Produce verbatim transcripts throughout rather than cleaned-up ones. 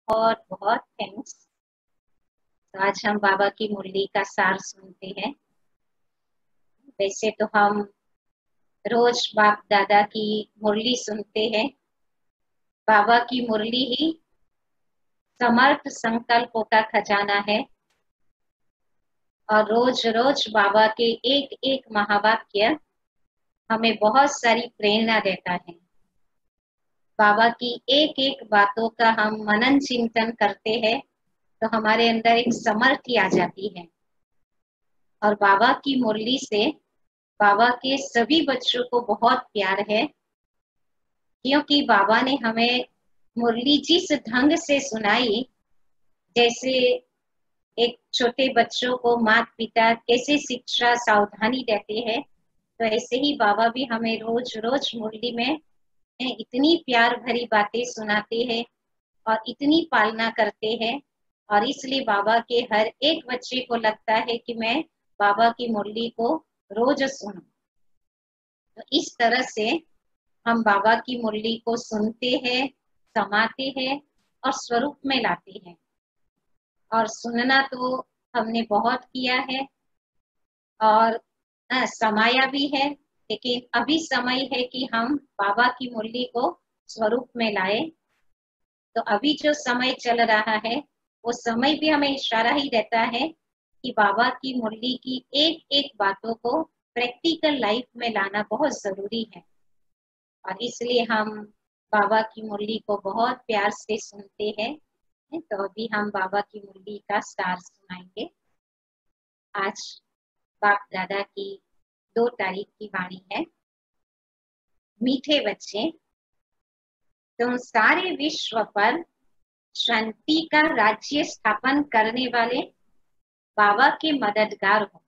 बहुत बहुत थैंक्स। तो आज हम बाबा की मुरली का सार सुनते हैं। वैसे तो हम रोज बाप दादा की मुरली सुनते हैं। बाबा की मुरली ही समर्थ संकल्पों का खजाना है और रोज रोज बाबा के एक एक महावाक्य हमें बहुत सारी प्रेरणा देता है। बाबा की एक एक बातों का हम मनन चिंतन करते हैं तो हमारे अंदर एक समर्थी आ जाती है और बाबा की मुरली से बाबा के सभी बच्चों को बहुत प्यार है, क्योंकि बाबा ने हमें मुरली जिस ढंग से सुनाई, जैसे एक छोटे बच्चों को माता पिता कैसे शिक्षा सावधानी देते हैं, तो ऐसे ही बाबा भी हमें रोज रोज मुरली में इतनी प्यार भरी बातें सुनाते हैं और इतनी पालना करते हैं। और इसलिए बाबा के हर एक बच्चे को लगता है कि मैं बाबा की मुरली को रोज सुनूं। तो इस तरह से हम बाबा की मुरली को सुनते हैं, समाते हैं और स्वरूप में लाते हैं। और सुनना तो हमने बहुत किया है और आ, समाया भी है, लेकिन अभी समय है कि हम बाबा की मुरली को स्वरूप में लाए। तो अभी जो समय चल रहा है वो समय भी हमें इशारा ही देता है कि बाबा की मुरली की एक एक बातों को प्रैक्टिकल लाइफ में लाना बहुत जरूरी है। और इसलिए हम बाबा की मुरली को बहुत प्यार से सुनते हैं। तो अभी हम बाबा की मुरली का सार सुनाएंगे। आज बाप दादा की दो तारीख की वाणी है। मीठे बच्चे, तुम सारे विश्व पर शांति का राज्य स्थापन करने वाले बाबा के मददगार हो।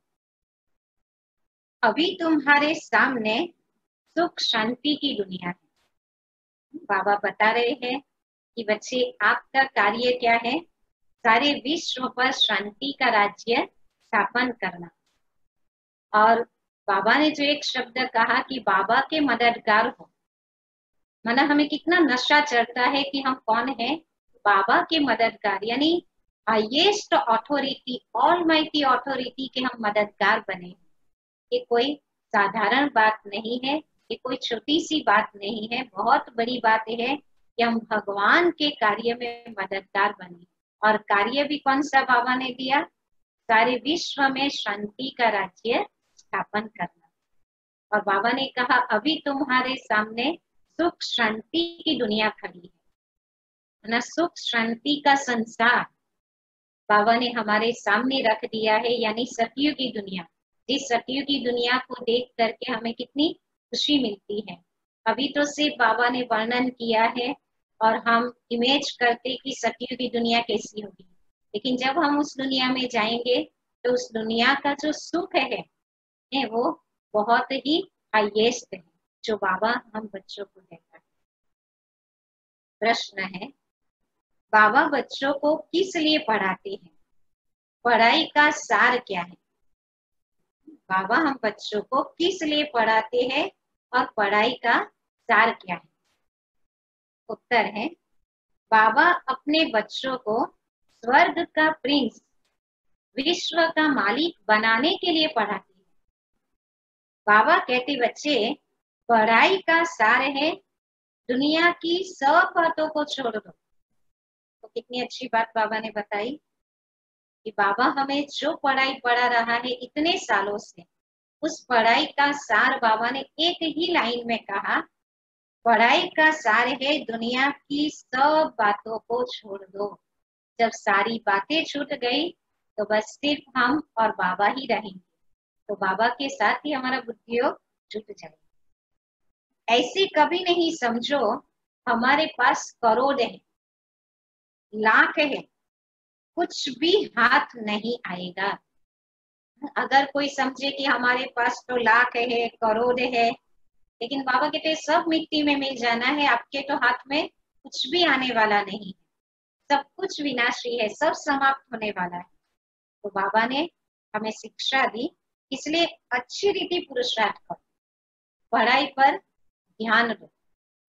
अभी तुम्हारे सामने सुख शांति की दुनिया है। बाबा बता रहे हैं कि बच्चे, आपका कार्य क्या है? सारे विश्व पर शांति का राज्य स्थापन करना। और बाबा ने जो एक शब्द कहा कि बाबा के मददगार हो, माना हमें कितना नशा चढ़ता है कि हम कौन है? बाबा के मददगार, यानी हाईएस्ट अथॉरिटी, ऑलमाइटी अथॉरिटी के हम मददगार बने। ये कोई साधारण बात नहीं है, ये कोई छोटी सी बात नहीं है, बहुत बड़ी बात है कि हम भगवान के कार्य में मददगार बने। और कार्य भी कौन सा बाबा ने दिया? सारे विश्व में शांति का राज्य स्थापन करना। और बाबा ने कहा अभी तुम्हारे सामने सुख शांति की दुनिया खड़ी है ना। सुख शांति का संसार बाबा ने हमारे सामने रख दिया है, यानी सतयुग की दुनिया। इस सतयुग की दुनिया को देख करके हमें कितनी खुशी मिलती है। अभी तो सिर्फ बाबा ने वर्णन किया है और हम इमेज करते कि सतयुग की दुनिया कैसी होगी, लेकिन जब हम उस दुनिया में जाएंगे तो उस दुनिया का जो सुख है, है वो बहुत ही हाईएस्ट है, जो बाबा हम बच्चों को देता है। प्रश्न है, बाबा बच्चों को किस लिए पढ़ाते हैं? पढ़ाई का सार क्या है? बाबा हम बच्चों को किस लिए पढ़ाते हैं और पढ़ाई का सार क्या है? उत्तर है, बाबा अपने बच्चों को स्वर्ग का प्रिंस, विश्व का मालिक बनाने के लिए पढ़ाते हैं। बाबा कहते, बच्चे पढ़ाई का सार है दुनिया की सब बातों को छोड़ दो। तो कितनी अच्छी बात बाबा ने बताई कि बाबा हमें जो पढ़ाई पढ़ा रहा है इतने सालों से, उस पढ़ाई का सार बाबा ने एक ही लाइन में कहा, पढ़ाई का सार है दुनिया की सब बातों को छोड़ दो। जब सारी बातें छूट गई तो बस सिर्फ हम और बाबा ही रहेंगे। तो बाबा के साथ ही हमारा बुद्धियोग जुट जाएगा। ऐसे कभी नहीं समझो हमारे पास करोड़ है, लाख है, कुछ भी हाथ नहीं आएगा। अगर कोई समझे कि हमारे पास तो लाख है, करोड़ है, लेकिन बाबा कहते सब मिट्टी में मिल जाना है, आपके तो हाथ में कुछ भी आने वाला नहीं है, सब कुछ विनाशी है, सब समाप्त होने वाला है। तो बाबा ने हमें शिक्षा दी, इसलिए अच्छी रीति पुरुषार्थ करो, पढ़ाई पर ध्यान दो।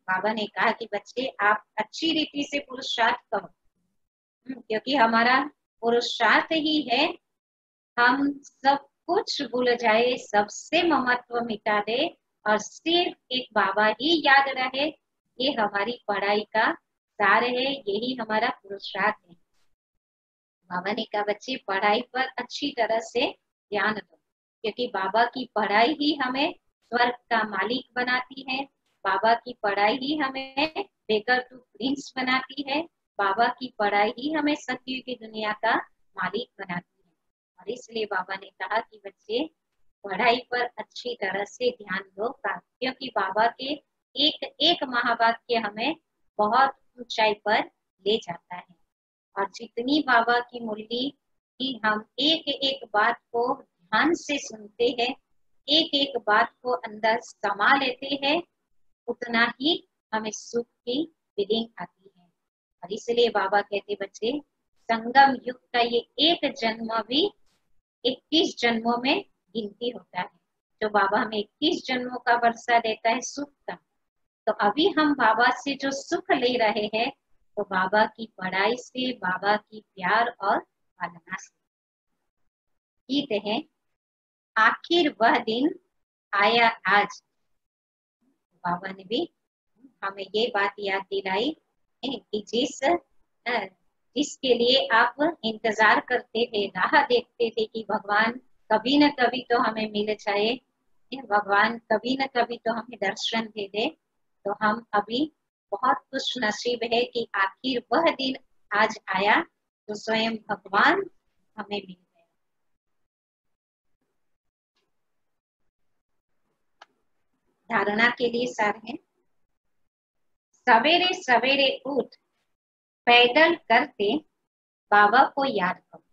बाबा ने कहा कि बच्चे आप अच्छी रीति से पुरुषार्थ करो, क्योंकि हमारा पुरुषार्थ ही है हम सब कुछ भूल जाए, सबसे ममत्व मिटा दे और सिर्फ एक बाबा ही याद रहे। ये हमारी पढ़ाई का सार है, यही हमारा पुरुषार्थ है। बाबा ने कहा बच्चे पढ़ाई पर अच्छी तरह से ध्यान दो, क्योंकि बाबा की पढ़ाई ही हमें स्वर्ग का मालिक बनाती है। बाबा की पढ़ाई ही हमें बेकर टू प्रिंस बनाती है। बाबा की पढ़ाई ही हमें सत्य की दुनिया का मालिक बनाती है। और इसलिए बाबा ने कहा कि बच्चे पढ़ाई पर अच्छी तरह से ध्यान दो, क्योंकि बाबा के एक एक महावाक्य हमें बहुत ऊंचाई पर ले जाता है। और जितनी बाबा की मुरली की हम एक एक बात को ध्यान से सुनते हैं, एक एक बात को अंदर समा लेते हैं, उतना ही हमें सुख की फीलिंग आती है। और इसलिए बाबा कहते बच्चे संगम युग का ये एक जन्म भी इक्कीस जन्मों में गिनती होता है। जो बाबा हमें इक्कीस जन्मों का वर्षा देता है सुख का, तो अभी हम बाबा से जो सुख ले रहे हैं तो बाबा की पढ़ाई से, बाबा की प्यार और पालना से। गीत है आखिर वह दिन आया आज। बाबा ने भी हमें ये बात याद दिलाई कि जिस जिसके लिए आप इंतजार करते थे, राह देखते थे कि भगवान कभी न कभी तो हमें मिल जाए, भगवान कभी न कभी तो हमें दर्शन दे दे, तो हम अभी बहुत खुश नसीब है कि आखिर वह दिन आज आया तो स्वयं भगवान हमें मिल गए। धारणा के लिए सार है सवेरे सवेरे उठ पैदल करते बाबा को याद करो।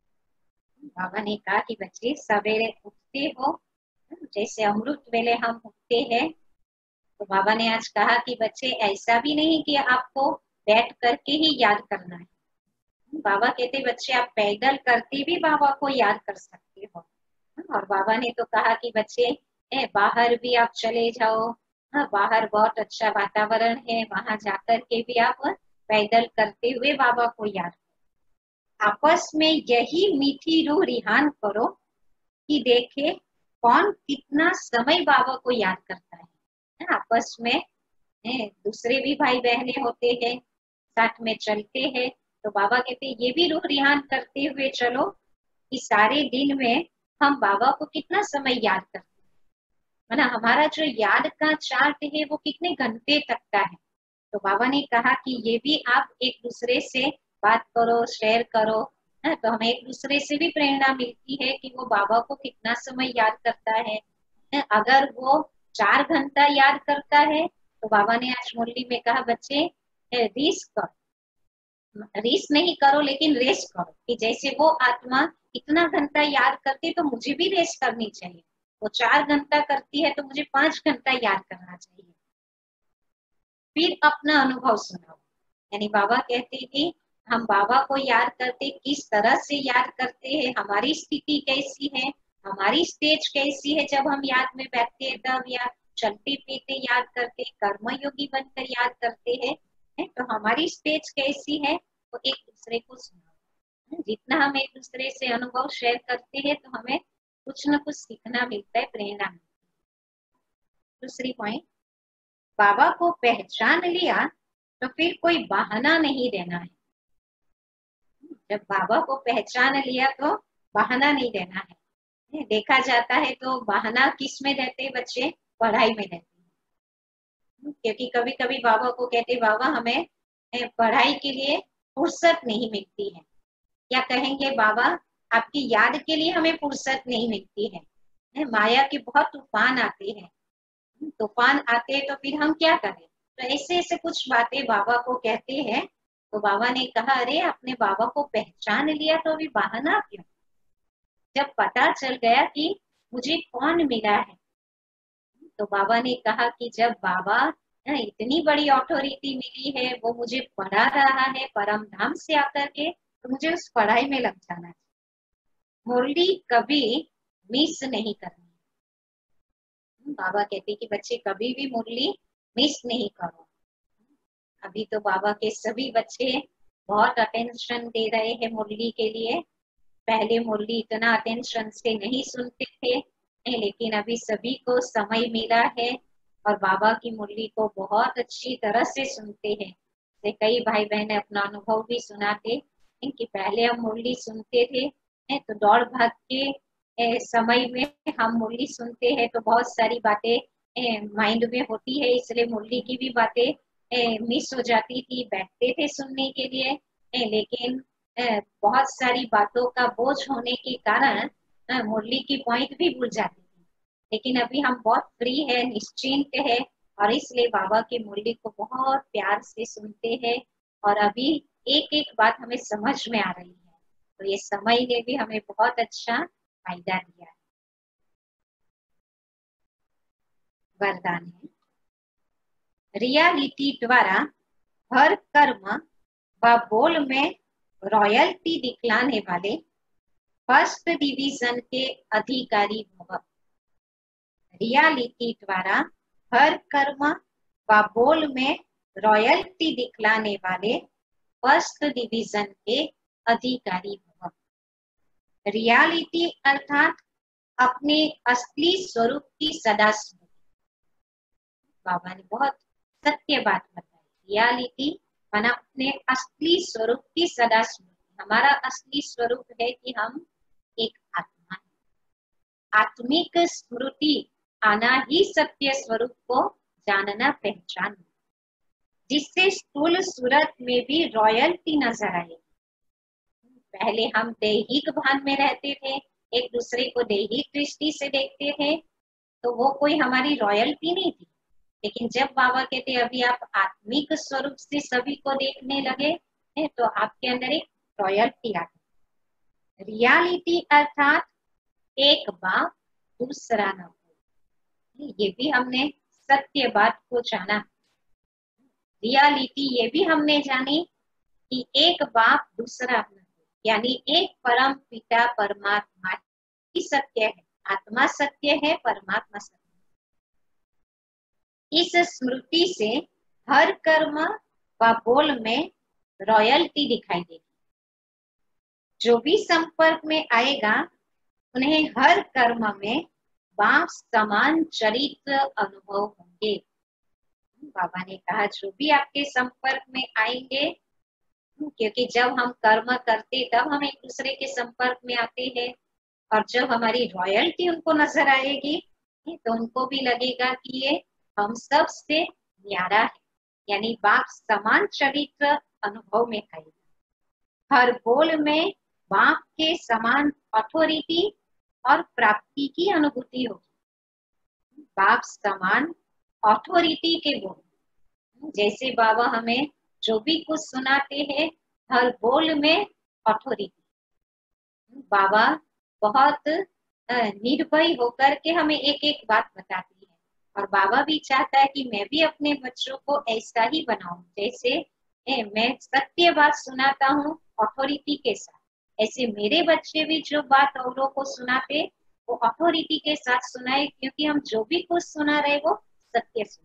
बाबा ने कहा कि बच्चे सवेरे उठते हो, जैसे अमृत वेले हम उठते हैं, तो बाबा ने आज कहा कि बच्चे ऐसा भी नहीं कि आपको बैठ करके ही याद करना है। बाबा कहते बच्चे आप पैदल करते भी बाबा को याद कर सकते हो। और बाबा ने तो कहा कि बच्चे ए, बाहर भी आप चले जाओ, हाँ, बाहर बहुत अच्छा वातावरण है, वहां जाकर के भी आप पैदल करते हुए बाबा को याद करो। आपस में यही मीठी रूह रिहान करो कि देखे कौन कितना समय बाबा को याद करता है। आपस में दूसरे भी भाई बहने होते हैं, साथ में चलते हैं, तो बाबा कहते हैं ये भी रूह रिहान करते हुए चलो कि सारे दिन में हम बाबा को कितना समय याद करते हैं, ना हमारा जो याद का चार्ट है वो कितने घंटे तक का है। तो बाबा ने कहा कि ये भी आप एक दूसरे से बात करो, शेयर करो, है तो हमें एक दूसरे से भी प्रेरणा मिलती है कि वो बाबा को कितना समय याद करता है। अगर वो चार घंटा याद करता है तो बाबा ने आज मुरली में कहा बच्चे रीस करो, रीस नहीं करो लेकिन रेस करो, कि जैसे वो आत्मा इतना घंटा याद करती तो मुझे भी रेस करनी चाहिए। वो चार घंटा करती है तो मुझे पांच घंटा याद करना चाहिए। फिर अपना अनुभव सुनाओ। यानी बाबा कहते कि हम बाबा को याद करते, किस तरह से याद करते हैं, हमारी स्थिति कैसी है, हमारी स्टेज कैसी है जब हम याद में बैठते हैं तब, या चलते फिरते याद करते, कर्मयोगी बनकर याद करते हैं, है? तो हमारी स्टेज कैसी है वो एक दूसरे को सुनाओ। जितना हम एक दूसरे से अनुभव शेयर करते हैं तो हमें कुछ न कुछ सीखना मिलता है, प्रेरणा मिलती है। दूसरी पॉइंट, बाबा को पहचान लिया तो फिर कोई बहाना नहीं देना है। जब बाबा को पहचान लिया तो बहाना नहीं देना है। देखा जाता है तो बहाना किस में देते बच्चे, पढ़ाई में देते हैं, क्योंकि कभी कभी बाबा को कहते बाबा हमें पढ़ाई के लिए फुर्सत नहीं मिलती है, या कहेंगे बाबा आपकी याद के लिए हमें फुर्सत नहीं मिलती है, माया के बहुत तूफान आते हैं, तूफान आते हैं तो फिर हम क्या करें। तो ऐसे ऐसे कुछ बातें बाबा को कहते हैं। तो बाबा ने कहा अरे आपने बाबा को पहचान लिया तो अभी बहाना क्यों। जब पता चल गया कि मुझे कौन मिला है, तो बाबा ने कहा कि जब बाबा इतनी बड़ी अथॉरिटी मिली है, वो मुझे पढ़ा रहा है परम धाम से आकर के, तो मुझे उस पढ़ाई में लग जाना चाहिए, मुरली कभी मिस नहीं करनी। बाबा कहते कि बच्चे कभी भी मुरली मिस नहीं करो। अभी तो बाबा के सभी बच्चे बहुत अटेंशन दे रहे हैं मुरली के लिए। पहले मुरली इतना अटेंशन से नहीं सुनते थे, लेकिन अभी सभी को समय मिला है और बाबा की मुरली को बहुत अच्छी तरह से सुनते हैं। से कई भाई बहन अपना अनुभव भी सुनाते हैं कि पहले हम मुरली सुनते थे तो दौड़ भाग के समय में हम मुरली सुनते हैं तो बहुत सारी बातें माइंड में होती है, इसलिए मुरली की भी बातें मिस हो जाती थी। बैठते थे सुनने के लिए, लेकिन बहुत सारी बातों का बोझ होने के कारण मुरली की पॉइंट भी भूल जाती थी। लेकिन अभी हम बहुत फ्री है, निश्चिंत है और इसलिए बाबा की मुरली को बहुत प्यार से सुनते हैं और अभी एक एक बात हमें समझ में आ रही है। तो ये समय ने भी हमें बहुत अच्छा फायदा दिया है। वरदान है, रियलिटी द्वारा हर कर्म व बोल में रॉयल्टी दिखलाने वाले फर्स्ट डिवीजन के अधिकारी भव। रियलिटी द्वारा हर कर्म व बोल में रॉयल्टी दिखलाने वाले फर्स्ट डिवीजन के अधिकारी भव। रियलिटी अर्थात अपने असली स्वरूप की सदा स्मृति। बाबा ने बहुत सत्य बात बताई। रियलिटी माना अपने असली स्वरूप की सदा स्मृति। हमारा असली स्वरूप है कि हम एक आत्मा है। आत्मिक स्मृति आना ही सत्य स्वरूप को जानना, पहचानना, जिससे स्थूल सूरत में भी रॉयल्टी नजर आए। पहले हम दैहिक भान में रहते थे, एक दूसरे को दैहिक दृष्टि से देखते थे, तो वो कोई हमारी रॉयल्टी नहीं थी। लेकिन जब बाबा कहते अभी आप आत्मिक स्वरूप से सभी को देखने लगे हैं तो आपके अंदर एक रॉयल्टी आ गई। रियलिटी अर्थात एक बाप दूसरा न हो, ये भी हमने सत्य बात को जाना। रियलिटी ये भी हमने जानी कि एक बाप दूसरा न हो, यानी एक परम पिता परमात्मा ही सत्य है। आत्मा सत्य है, परमात्मा सत्य। इस स्मृति से हर कर्म व बोल में रॉयल्टी दिखाई देगी। जो भी संपर्क में आएगा उन्हें हर कर्म में बाप समान चरित्र अनुभव होंगे। बाबा ने कहा जो भी आपके संपर्क में आएंगे, क्योंकि जब हम कर्म करते तब हम एक दूसरे के संपर्क में आते हैं और जब हमारी रॉयल्टी उनको नजर आएगी तो उनको भी लगेगा कि ये हम सब से न्यारा है, यानी बाप समान चरित्र अनुभव में आएगा। हर बोल में बाप के समान अथॉरिटी और प्राप्ति की अनुभूति होगी। बाप समान अथॉरिटी के बोल, जैसे बाबा हमें जो भी कुछ सुनाते हैं हर बोल में अथॉरिटी। बाबा बहुत निर्भय होकर के हमें एक एक बात बताती है और बाबा भी चाहता है कि मैं भी अपने बच्चों को ऐसा ही बनाऊं। जैसे ए, मैं सत्य बात सुनाता हूँ अथॉरिटी के साथ, ऐसे मेरे बच्चे भी जो बात औरों को सुनाते वो अथॉरिटी के साथ सुनाए, क्योंकि हम जो भी कुछ सुना रहे वो सत्य सुना।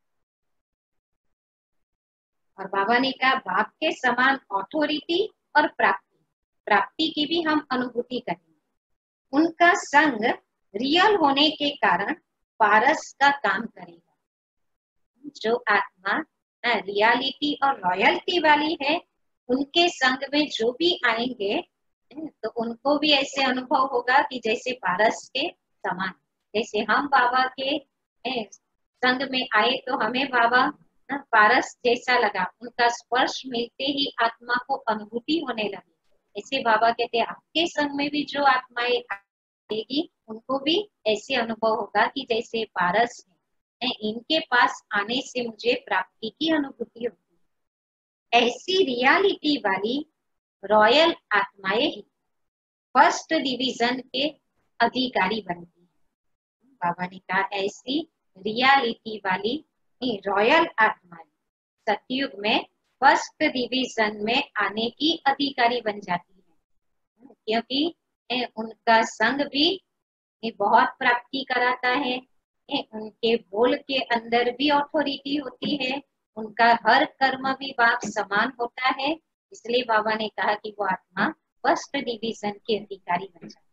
और बाबा ने कहा बाप के समान अथॉरिटी और प्राप्ति, प्राप्ति की भी हम अनुभूति करेंगे। उनका संग रियल होने के कारण पारस का काम करेगा। जो आत्मा रियलिटी और रॉयल्टी वाली है उनके संग में जो भी आएंगे तो उनको भी ऐसे अनुभव होगा कि जैसे पारस के समान। जैसे हम बाबा के संग में आए तो हमें बाबा पारस जैसा लगा, उनका स्पर्श मिलते ही आत्मा को अनुभूति होने लगी। ऐसे बाबा कहते हैं आपके संग में भी जो आत्माएं आएगी उनको भी ऐसे अनुभव होगा कि जैसे पारस है, इनके पास आने से मुझे प्राप्ति की अनुभूति होगी। ऐसी रियलिटी वाली रॉयल आत्माएं ही फर्स्ट डिवीजन के अधिकारी बनती है। बाबा ने कहा ऐसी रियलिटी वाली रॉयल आत्माएं सतयुग में फर्स्ट डिवीजन में आने की अधिकारी बन जाती है, क्योंकि उनका संग भी बहुत प्राप्ति कराता है। उनके बोल के अंदर भी अथॉरिटी होती है उनका हर कर्म भी बाप समान होता है, इसलिए बाबा ने कहा कि वो आत्मा फर्स्ट डिवीजन के अधिकारी बन जाए।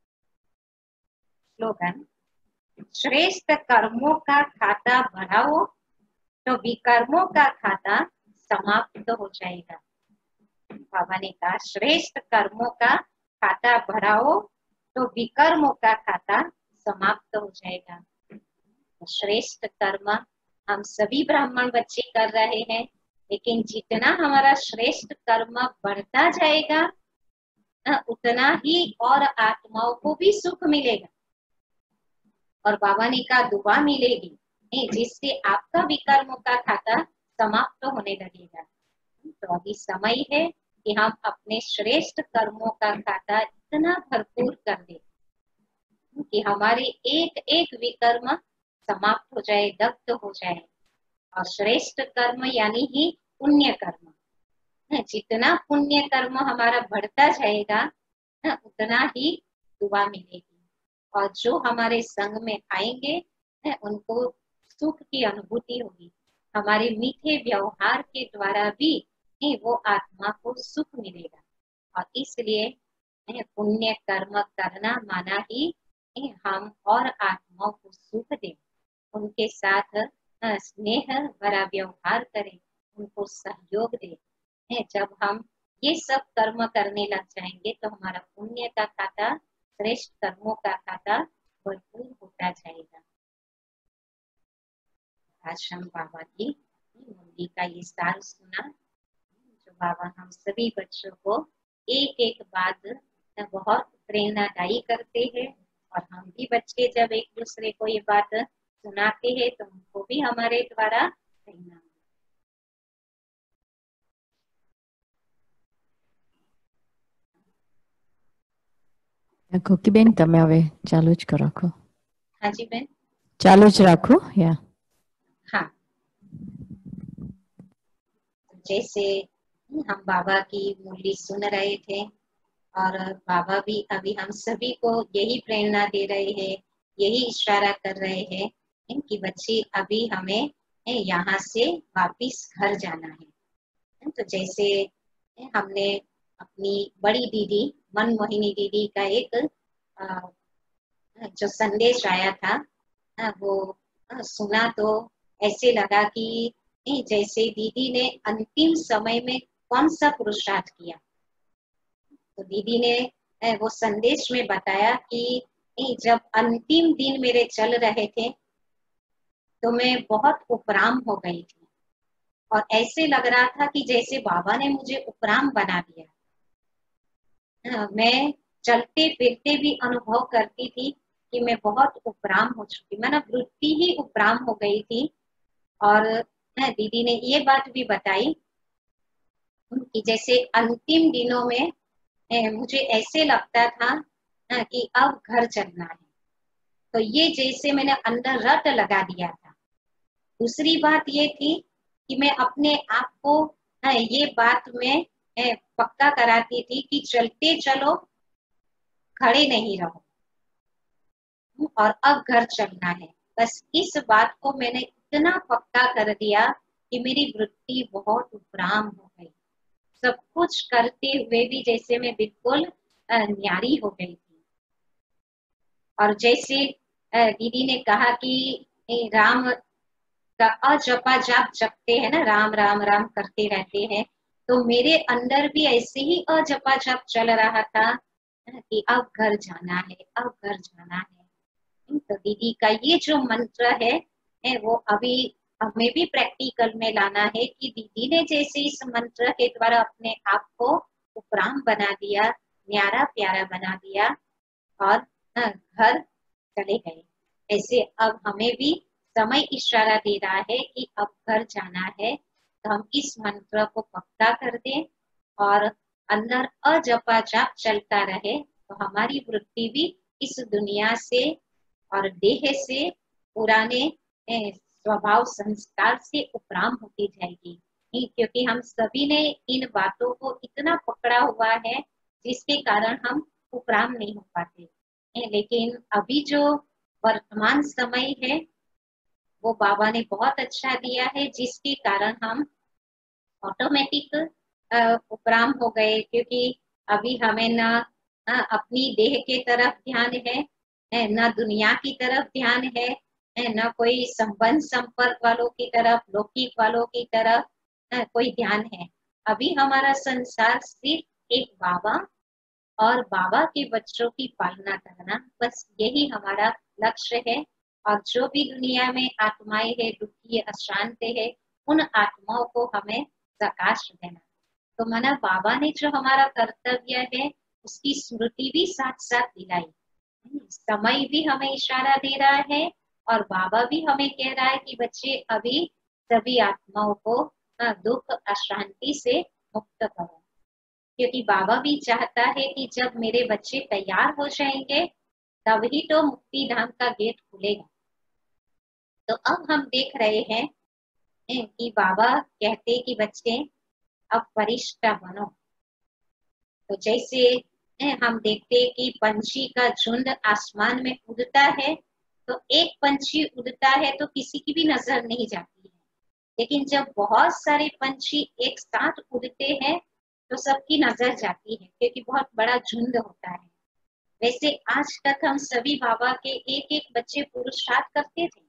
स्लोगन, श्रेष्ठ कर्मों का खाता बढ़ाओ तो विकर्मों का खाता समाप्त हो जाएगा। बाबा ने कहा श्रेष्ठ कर्मों का खाता बढ़ाओ तो विकर्मों का खाता समाप्त हो जाएगा। श्रेष्ठ कर्म हम सभी ब्राह्मण बच्चे कर रहे हैं, लेकिन जितना हमारा श्रेष्ठ कर्म बढ़ता जाएगा उतना ही और आत्माओं को भी सुख मिलेगा और बाबा ने कहा दुआ मिलेगी, जिससे आपका विकर्मों का खाता समाप्त होने लगेगा। तो अभी समय है कि हम अपने श्रेष्ठ कर्मों का खाता इतना भरपूर कर दे कि हमारे एक एक विकर्म समाप्त हो जाए, दग्ध हो जाए। और श्रेष्ठ कर्म यानी ही पुण्य कर्म, जितना पुण्य कर्म हमारा बढ़ता जाएगा उतना ही दुआ मिलेगी और जो हमारे संग में आएंगे उनको सुख की अनुभूति होगी। हमारे मीठे व्यवहार के द्वारा भी वो आत्मा को सुख मिलेगा और इसलिए पुण्य कर्म करना माना ही हम और आत्माओं को सुख दें, उनके साथ स्नेह भरा व्यवहार करें, उनको सहयोग दें। जब हम ये सब कर्म करने लग जाएंगे तो हमारा पुण्य का खाता, श्रेष्ठ कर्मों का खाता भरपूर होता जाएगा। आज हम बाबा की मुरली का ये सार सुना, जो बाबा हम सभी बच्चों को एक एक बात बहुत प्रेरणादायी करते हैं और हम भी बच्चे जब एक दूसरे को ये बात सुनाते हैं तो उनको भी हमारे द्वारा प्रेरणा। कोकी बेन તમે હવે ચાલુ જ રાખો। हाँ जी बेन, चालू જ રાખો या। हाँ, जैसे हम बाबा की मुरली सुन रहे थे और बाबा भी अभी हम सभी को यही प्रेरणा दे रहे हैं, यही इशारा कर रहे हैं कि बच्चे अभी हमें यहाँ से वापिस घर जाना है। तो जैसे हमने अपनी बड़ी दीदी मनमोहिनी दीदी का एक जो संदेश आया था वो सुना तो ऐसे लगा कि जैसे दीदी ने अंतिम समय में कौन सा पुरुषार्थ किया। तो दीदी ने वो संदेश में बताया कि जब अंतिम दिन मेरे चल रहे थे तो मैं बहुत उपराम हो गई थी और ऐसे लग रहा था कि जैसे बाबा ने मुझे उपराम बना दिया। मैं चलते फिरते भी अनुभव करती थी कि मैं बहुत उपराम हो चुकी, मैंने वृत्ति ही उपराम हो गई थी। और दीदी ने ये बात भी बताई कि जैसे अंतिम दिनों में मुझे ऐसे लगता था कि अब घर चलना है, तो ये जैसे मैंने अंदर रट लगा दिया था। दूसरी बात ये थी कि मैं अपने आप को ये बात में पक्का कराती थी कि चलते चलो, खड़े नहीं रहो, और अब घर चलना है। बस इस बात को मैंने इतना पक्का कर दिया कि मेरी वृत्ति बहुत उपराम हो गई। सब कुछ करते हुए भी जैसे मैं बिल्कुल न्यारी हो गई थी। और जैसे दीदी ने कहा कि राम का अजपा जाप जपते हैं ना, राम राम राम करते रहते हैं, तो मेरे अंदर भी ऐसे ही अजपा जाप चल रहा था कि अब घर जाना है, अब घर जाना है। तो दीदी का ये जो मंत्र है, है वो अभी हमें भी प्रैक्टिकल में लाना है कि दीदी ने जैसे इस मंत्र के द्वारा अपने आप को उपराम बना दिया, न्यारा प्यारा बना दिया और घर चले गए, ऐसे अब हमें भी समय इशारा दे रहा है कि अब घर जाना है। तो हम इस मंत्र को पक्का कर दें और अंदर अजपा जाप चलता रहे, तो हमारी वृत्ति भी इस दुनिया से और देह से, पुराने स्वभाव संस्कार से उपराम होती जाएगी। क्योंकि हम सभी ने इन बातों को इतना पकड़ा हुआ है जिसके कारण हम उपराम नहीं हो पाते। लेकिन अभी जो वर्तमान समय है वो बाबा ने बहुत अच्छा दिया है, जिसके कारण हम ऑटोमेटिक उपराम हो गए, क्योंकि अभी हमें ना अपनी देह के तरफ ध्यान है, न दुनिया की तरफ ध्यान है, न कोई संबंध संपर्क वालों की तरफ, लौकिक वालों की तरफ कोई ध्यान है। अभी हमारा संसार सिर्फ एक बाबा और बाबा के बच्चों की पालना करना, बस यही हमारा लक्ष्य है। और जो भी दुनिया में आत्माएं है, दुखी अशांत है, उन आत्माओं को हमें प्रकाश देना। तो माना बाबा ने जो हमारा कर्तव्य है उसकी स्मृति भी साथ साथ दिलाई। समय भी हमें इशारा दे रहा है और बाबा भी हमें कह रहा है कि बच्चे अभी सभी आत्माओं को दुख अशांति से मुक्त करो, क्योंकि बाबा भी चाहता है कि जब मेरे बच्चे तैयार हो जाएंगे तभी तो मुक्ति धाम का गेट खुलेगा। तो अब हम देख रहे हैं कि बाबा कहते कि बच्चे अब फरिश्ता बनो। तो जैसे हम देखते कि पंछी का झुंड आसमान में उड़ता है, तो एक पंछी उड़ता है तो किसी की भी नजर नहीं जाती है, लेकिन जब बहुत सारे पंछी एक साथ उड़ते हैं तो सबकी नजर जाती है, क्योंकि बहुत बड़ा झुंड होता है। वैसे आज तक हम सभी बाबा के एक एक बच्चे पुरुषार्थ करते थे,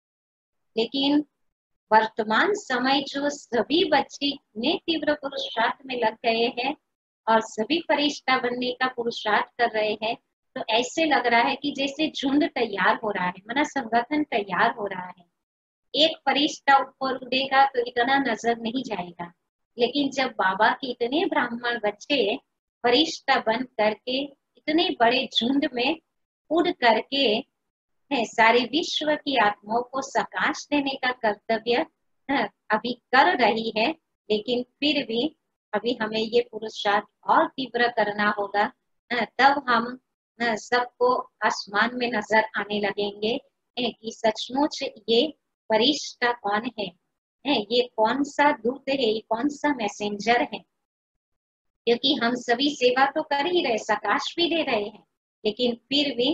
लेकिन वर्तमान समय जो सभी बच्चे इतने तीव्र पुरुषार्थ में लग गए हैं और सभी फरिश्ता बनने का पुरुषार्थ कर रहे हैं, तो ऐसे लग रहा है कि जैसे झुंड तैयार हो रहा है, माना संगठन तैयार हो रहा है। एक फरिश्ता ऊपर उड़ेगा तो इतना नजर नहीं जाएगा, लेकिन जब बाबा के इतने ब्राह्मण बच्चे फरिश्ता बन करके इतने बड़े झुंड में उड़ करके है सारे विश्व की आत्माओं को प्रकाश देने का कर्तव्य अभी कर रही है, लेकिन फिर भी अभी हमें ये पुरुषार्थ और तीव्र करना होगा, तब हम सबको आसमान में नजर आने लगेंगे कि सचमुच ये फरिश्ता कौन है, ये कौन सा दूत है, ये कौन सा मैसेंजर है। क्योंकि हम सभी सेवा तो कर ही रहे, प्रकाश भी दे रहे हैं, लेकिन फिर भी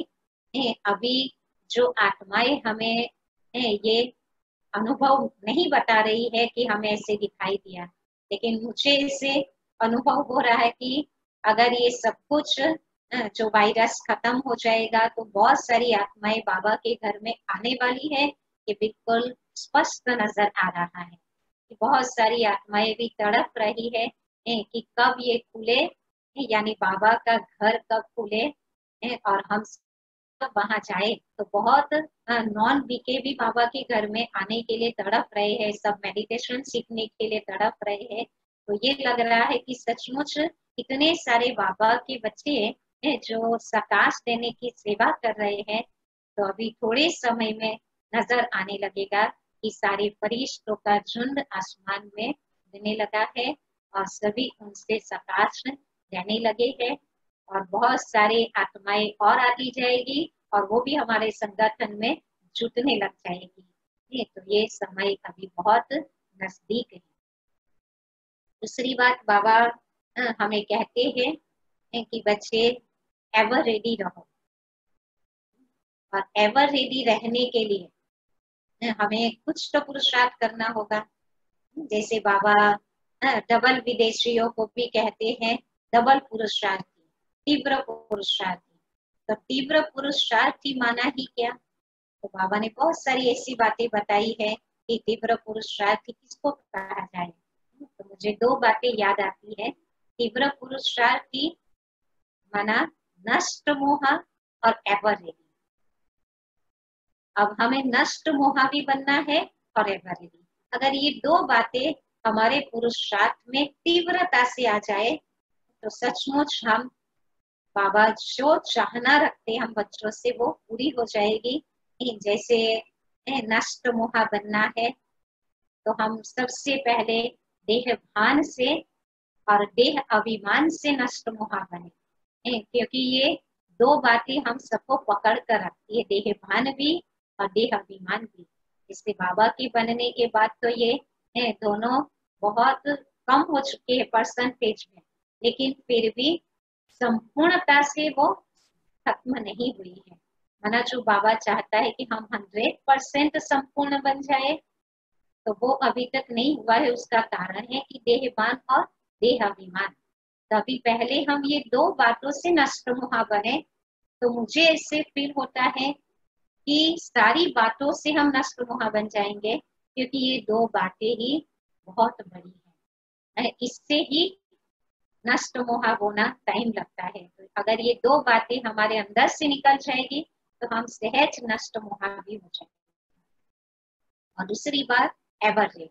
अभी जो आत्माएं हमें ये अनुभव नहीं बता रही है कि हमें ऐसे दिखाई दिया, लेकिन मुझे इससे अनुभव हो रहा है कि अगर ये सब कुछ जो वायरस खत्म हो जाएगा तो बहुत सारी आत्माएं बाबा के घर में आने वाली है। ये बिल्कुल स्पष्ट नजर आ रहा है कि बहुत सारी आत्माएं भी तड़प रही है कि कब ये खुले, यानी बाबा का घर कब खुले और हम वहां जाए। तो बहुत नॉन बीके भी बाबा के घर में आने के लिए तड़प रहे हैं, सब मेडिटेशन सीखने के लिए तड़प रहे हैं। तो ये लग रहा है कि सचमुच इतने सारे बाबा के बच्चे हैं जो प्रकाश देने की सेवा कर रहे हैं। तो अभी थोड़े समय में नजर आने लगेगा कि सारे फरिश्तों का झुंड आसमान में देने लगा है और सभी उनसे प्रकाश देने लगे हैं और बहुत सारे आत्माएं और आती जाएगी और वो भी हमारे संगठन में जुटने लग जाएगी। तो ये समय अभी बहुत नजदीक है। दूसरी बात बाबा हमें कहते हैं कि बच्चे एवर रेडी रहो, और एवर रेडी रहने के लिए हमें कुछ तो पुरुषार्थ करना होगा। जैसे बाबा डबल विदेशियों को भी कहते हैं डबल पुरुषार्थी, तीव्र पुरुषार्थी। तो तीव्र पुरुषार्थी माना ही क्या? तो बाबा ने बहुत सारी ऐसी बातें बताई है कि तीव्र पुरुषार्थी किसको कहा जाए। तो मुझे दो बातें याद आती है। तीव्र पुरुषार्थी माना नष्ट मोह और एवर रेडी। अब हमें नष्ट मोह भी बनना है और एवर रेडी। अगर ये दो बातें हमारे पुरुषार्थ में तीव्रता से आ जाए तो सचमुच हम बाबा जो चाहना रखते हम बच्चों से वो पूरी हो जाएगी। जैसे नष्ट मोह बनना है तो हम सबसे पहले देह भान से और देह अभिमान से नष्ट मोह बने, क्योंकि ये दो बातें हम सबको पकड़ कर रखती है, देह भान भी और देह अभिमान भी। इससे बाबा के बनने के बाद तो ये दोनों बहुत कम हो चुके हैं परसेंटेज में, लेकिन फिर भी संपूर्णता से वो खत्म नहीं हुई है। माना जो बाबा चाहता है कि हम हंड्रेड परसेंट संपूर्ण बन जाए, तो वो अभी तक नहीं हुआ है। उसका कारण है कि देहभान और देहाभिमान। तभी पहले हम ये दो बातों से नष्ट मोहा बने। तो मुझे ऐसे फील होता है कि सारी बातों से हम नष्ट मोहा बन जाएंगे, क्योंकि ये दो बातें ही बहुत बड़ी है। इससे ही नष्ट मोहा होना टाइम लगता है। तो अगर ये दो बातें हमारे अंदर से निकल जाएगी तो हम सहज नष्ट मोहा भी हो जाएंगे। और दूसरी बात, एवर रेडी।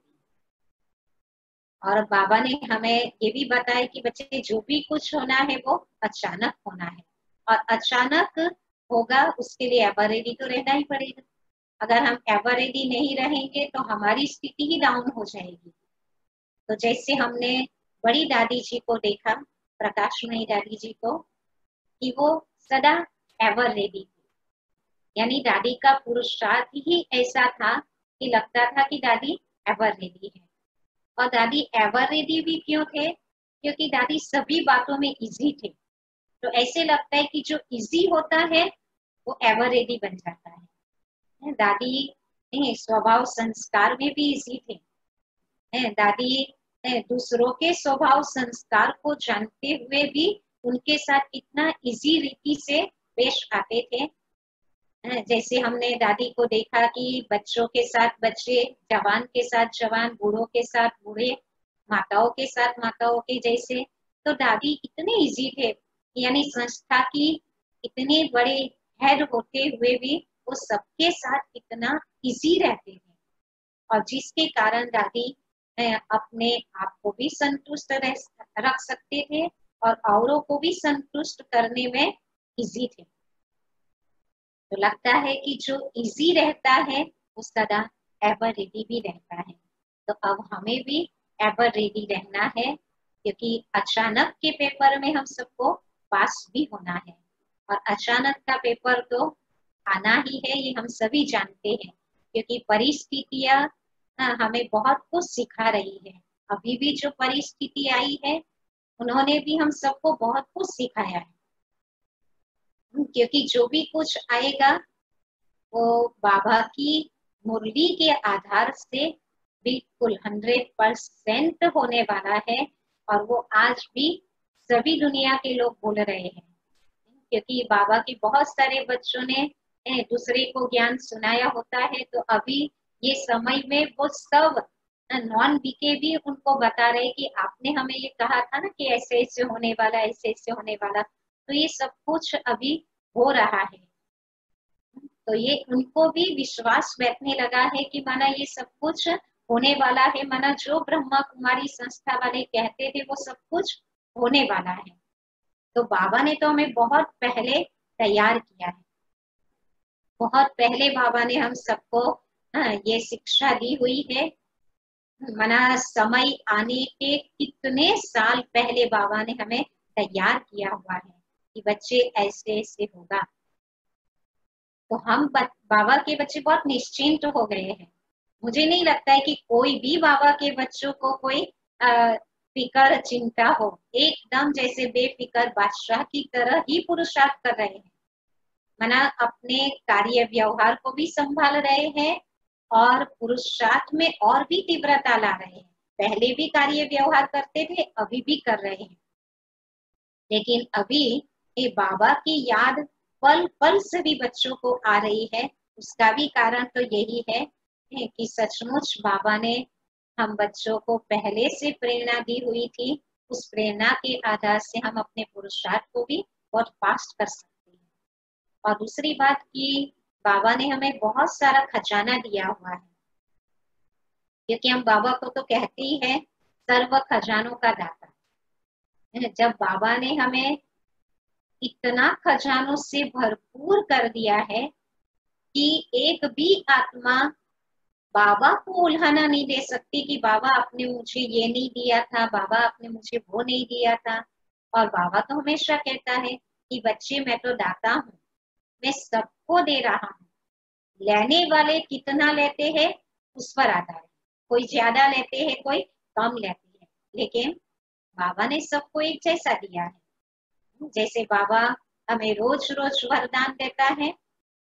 और बाबा ने हमें ये भी बताया कि बच्चे जो भी कुछ होना है वो अचानक होना है, और अचानक होगा उसके लिए एवर रेडी तो रहना ही पड़ेगा। अगर हम एवर रेडी नहीं रहेंगे तो हमारी स्थिति ही डाउन हो जाएगी। तो जैसे हमने बड़ी दादी जी को देखा, प्रकाशमयी दादी जी को, कि वो सदा एवर रेडी थी। यानी दादी का पुरुषार्थ ही ऐसा था कि लगता था कि दादी एवर रेडी है। और दादी एवर रेडी भी क्यों थे? क्योंकि दादी सभी बातों में इजी थे। तो ऐसे लगता है कि जो इजी होता है वो एवर रेडी बन जाता है। दादी स्वभाव संस्कार में भी इजी थे। दादी दूसरों के स्वभाव संस्कार को जानते हुए भी उनके साथ इतना इजी रीति से पेश आते थे। जैसे हमने दादी को देखा कि बच्चों के साथ बच्चे, जवान के साथ जवान, बूढ़ों के साथ बूढ़े, माताओं के साथ माताओं के जैसे। तो दादी इतने इजी थे, यानी संस्था की इतने बड़े हेड होते हुए भी वो सबके साथ इतना इजी रहते थे। और जिसके कारण दादी अपने आप को भी संतुष्ट रख सकते थे और औरों को भी संतुष्ट करने में इजी थे। तो लगता है कि जो इजी रहता है वो सदा एवर रेडी भी रहता है। तो अब हमें भी एवर रेडी रहना है, क्योंकि अचानक के पेपर में हम सबको पास भी होना है। और अचानक का पेपर तो आना ही है, ये हम सभी जानते हैं, क्योंकि परिस्थितियां हमें बहुत कुछ सिखा रही है। अभी भी जो परिस्थिति आई है उन्होंने भी हम सबको बहुत कुछ सिखाया है, क्योंकि जो भी कुछ आएगा वो बाबा की मुरली के आधार से बिल्कुल हंड्रेड परसेंट होने वाला है। और वो आज भी सभी दुनिया के लोग बोल रहे हैं, क्योंकि बाबा के बहुत सारे बच्चों ने दूसरे को ज्ञान सुनाया होता है। तो अभी ये समय में वो सब नॉन बीके भी उनको बता रहे कि आपने हमें ये कहा था ना कि ऐसे ऐसे होने वाला, ऐसे ऐसे होने वाला। तो ये सब कुछ अभी हो रहा है। तो ये उनको भी विश्वास बैठने लगा है कि माना ये सब कुछ होने वाला है, माना जो ब्रह्मा कुमारी संस्था वाले कहते थे वो सब कुछ होने वाला है। तो बाबा ने तो हमें बहुत पहले तैयार किया है। बहुत पहले बाबा ने हम सबको ये शिक्षा दी हुई है। माना समय आने के कितने साल पहले बाबा ने हमें तैयार किया हुआ है कि बच्चे ऐसे ऐसे होगा। तो हम बाबा के बच्चे बहुत निश्चिंत हो गए हैं। मुझे नहीं लगता है कि कोई भी बाबा के बच्चों को कोई फिकर चिंता हो। एकदम जैसे बेफिकर बादशाह की तरह ही पुरुषार्थ कर रहे हैं। माना अपने कार्य व्यवहार को भी संभाल रहे हैं और पुरुषार्थ में और भी तीव्रता ला रहे हैं। पहले भी कार्य व्यवहार करते थे, अभी भी कर रहे हैं। लेकिन अभी ये बाबा की याद पल पल से भी बच्चों को आ रही है। उसका भी कारण तो यही है कि सचमुच बाबा ने हम बच्चों को पहले से प्रेरणा दी हुई थी। उस प्रेरणा के आधार से हम अपने पुरुषार्थ को भी बहुत फास्ट कर सकते हैं। और दूसरी बात कि बाबा ने हमें बहुत सारा खजाना दिया हुआ है, क्योंकि हम बाबा को तो कहते ही हैं सर्व खजानों का दाता। जब बाबा ने हमें इतना खजानों से भरपूर कर दिया है कि एक भी आत्मा बाबा को उल्हाना नहीं दे सकती कि बाबा आपने मुझे ये नहीं दिया था, बाबा आपने मुझे वो नहीं दिया था। और बाबा तो हमेशा कहता है कि बच्चे मैं तो दाता हूँ, मैं सबको दे रहा हूँ। लेने वाले कितना लेते हैं उस पर आधार है, कोई ज्यादा लेते हैं कोई कम लेते हैं, लेकिन बाबा ने सबको एक जैसा दिया है। जैसे बाबा हमें रोज रोज वरदान देता है,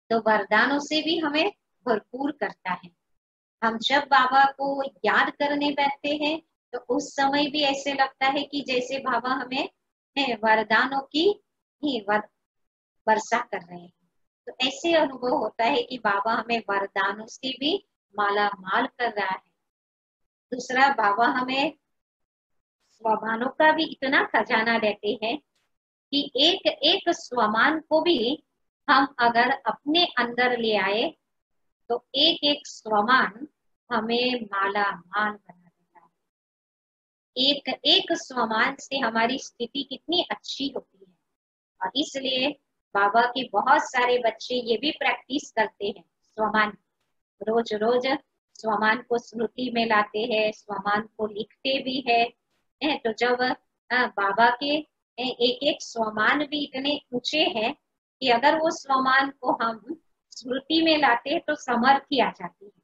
तो वरदानों से भी हमें भरपूर करता है। हम जब बाबा को याद करने बैठते हैं तो उस समय भी ऐसे लगता है कि जैसे बाबा हमें वरदानों की ही वर, वर्षा कर रहे हैं। तो ऐसे अनुभव होता है कि बाबा हमें वरदानों से भी माला माल कर रहा है। दूसरा, बाबा हमें स्वमानों का भी इतना खजाना देते हैं कि एक एक स्वमान को भी हम अगर अपने अंदर ले आए तो एक एक स्वमान हमें माला माल बना देता है। एक एक स्वमान से हमारी स्थिति कितनी अच्छी होती है। और इसलिए बाबा के बहुत सारे बच्चे ये भी प्रैक्टिस करते हैं स्वमान, रोज रोज स्वमान को स्मृति में लाते हैं, स्वमान को लिखते भी है। तो जब बाबा के एक एक स्वमान भी इतने ऊंचे हैं कि अगर वो स्वमान को हम स्मृति में लाते तो समर्थी आ जाती है,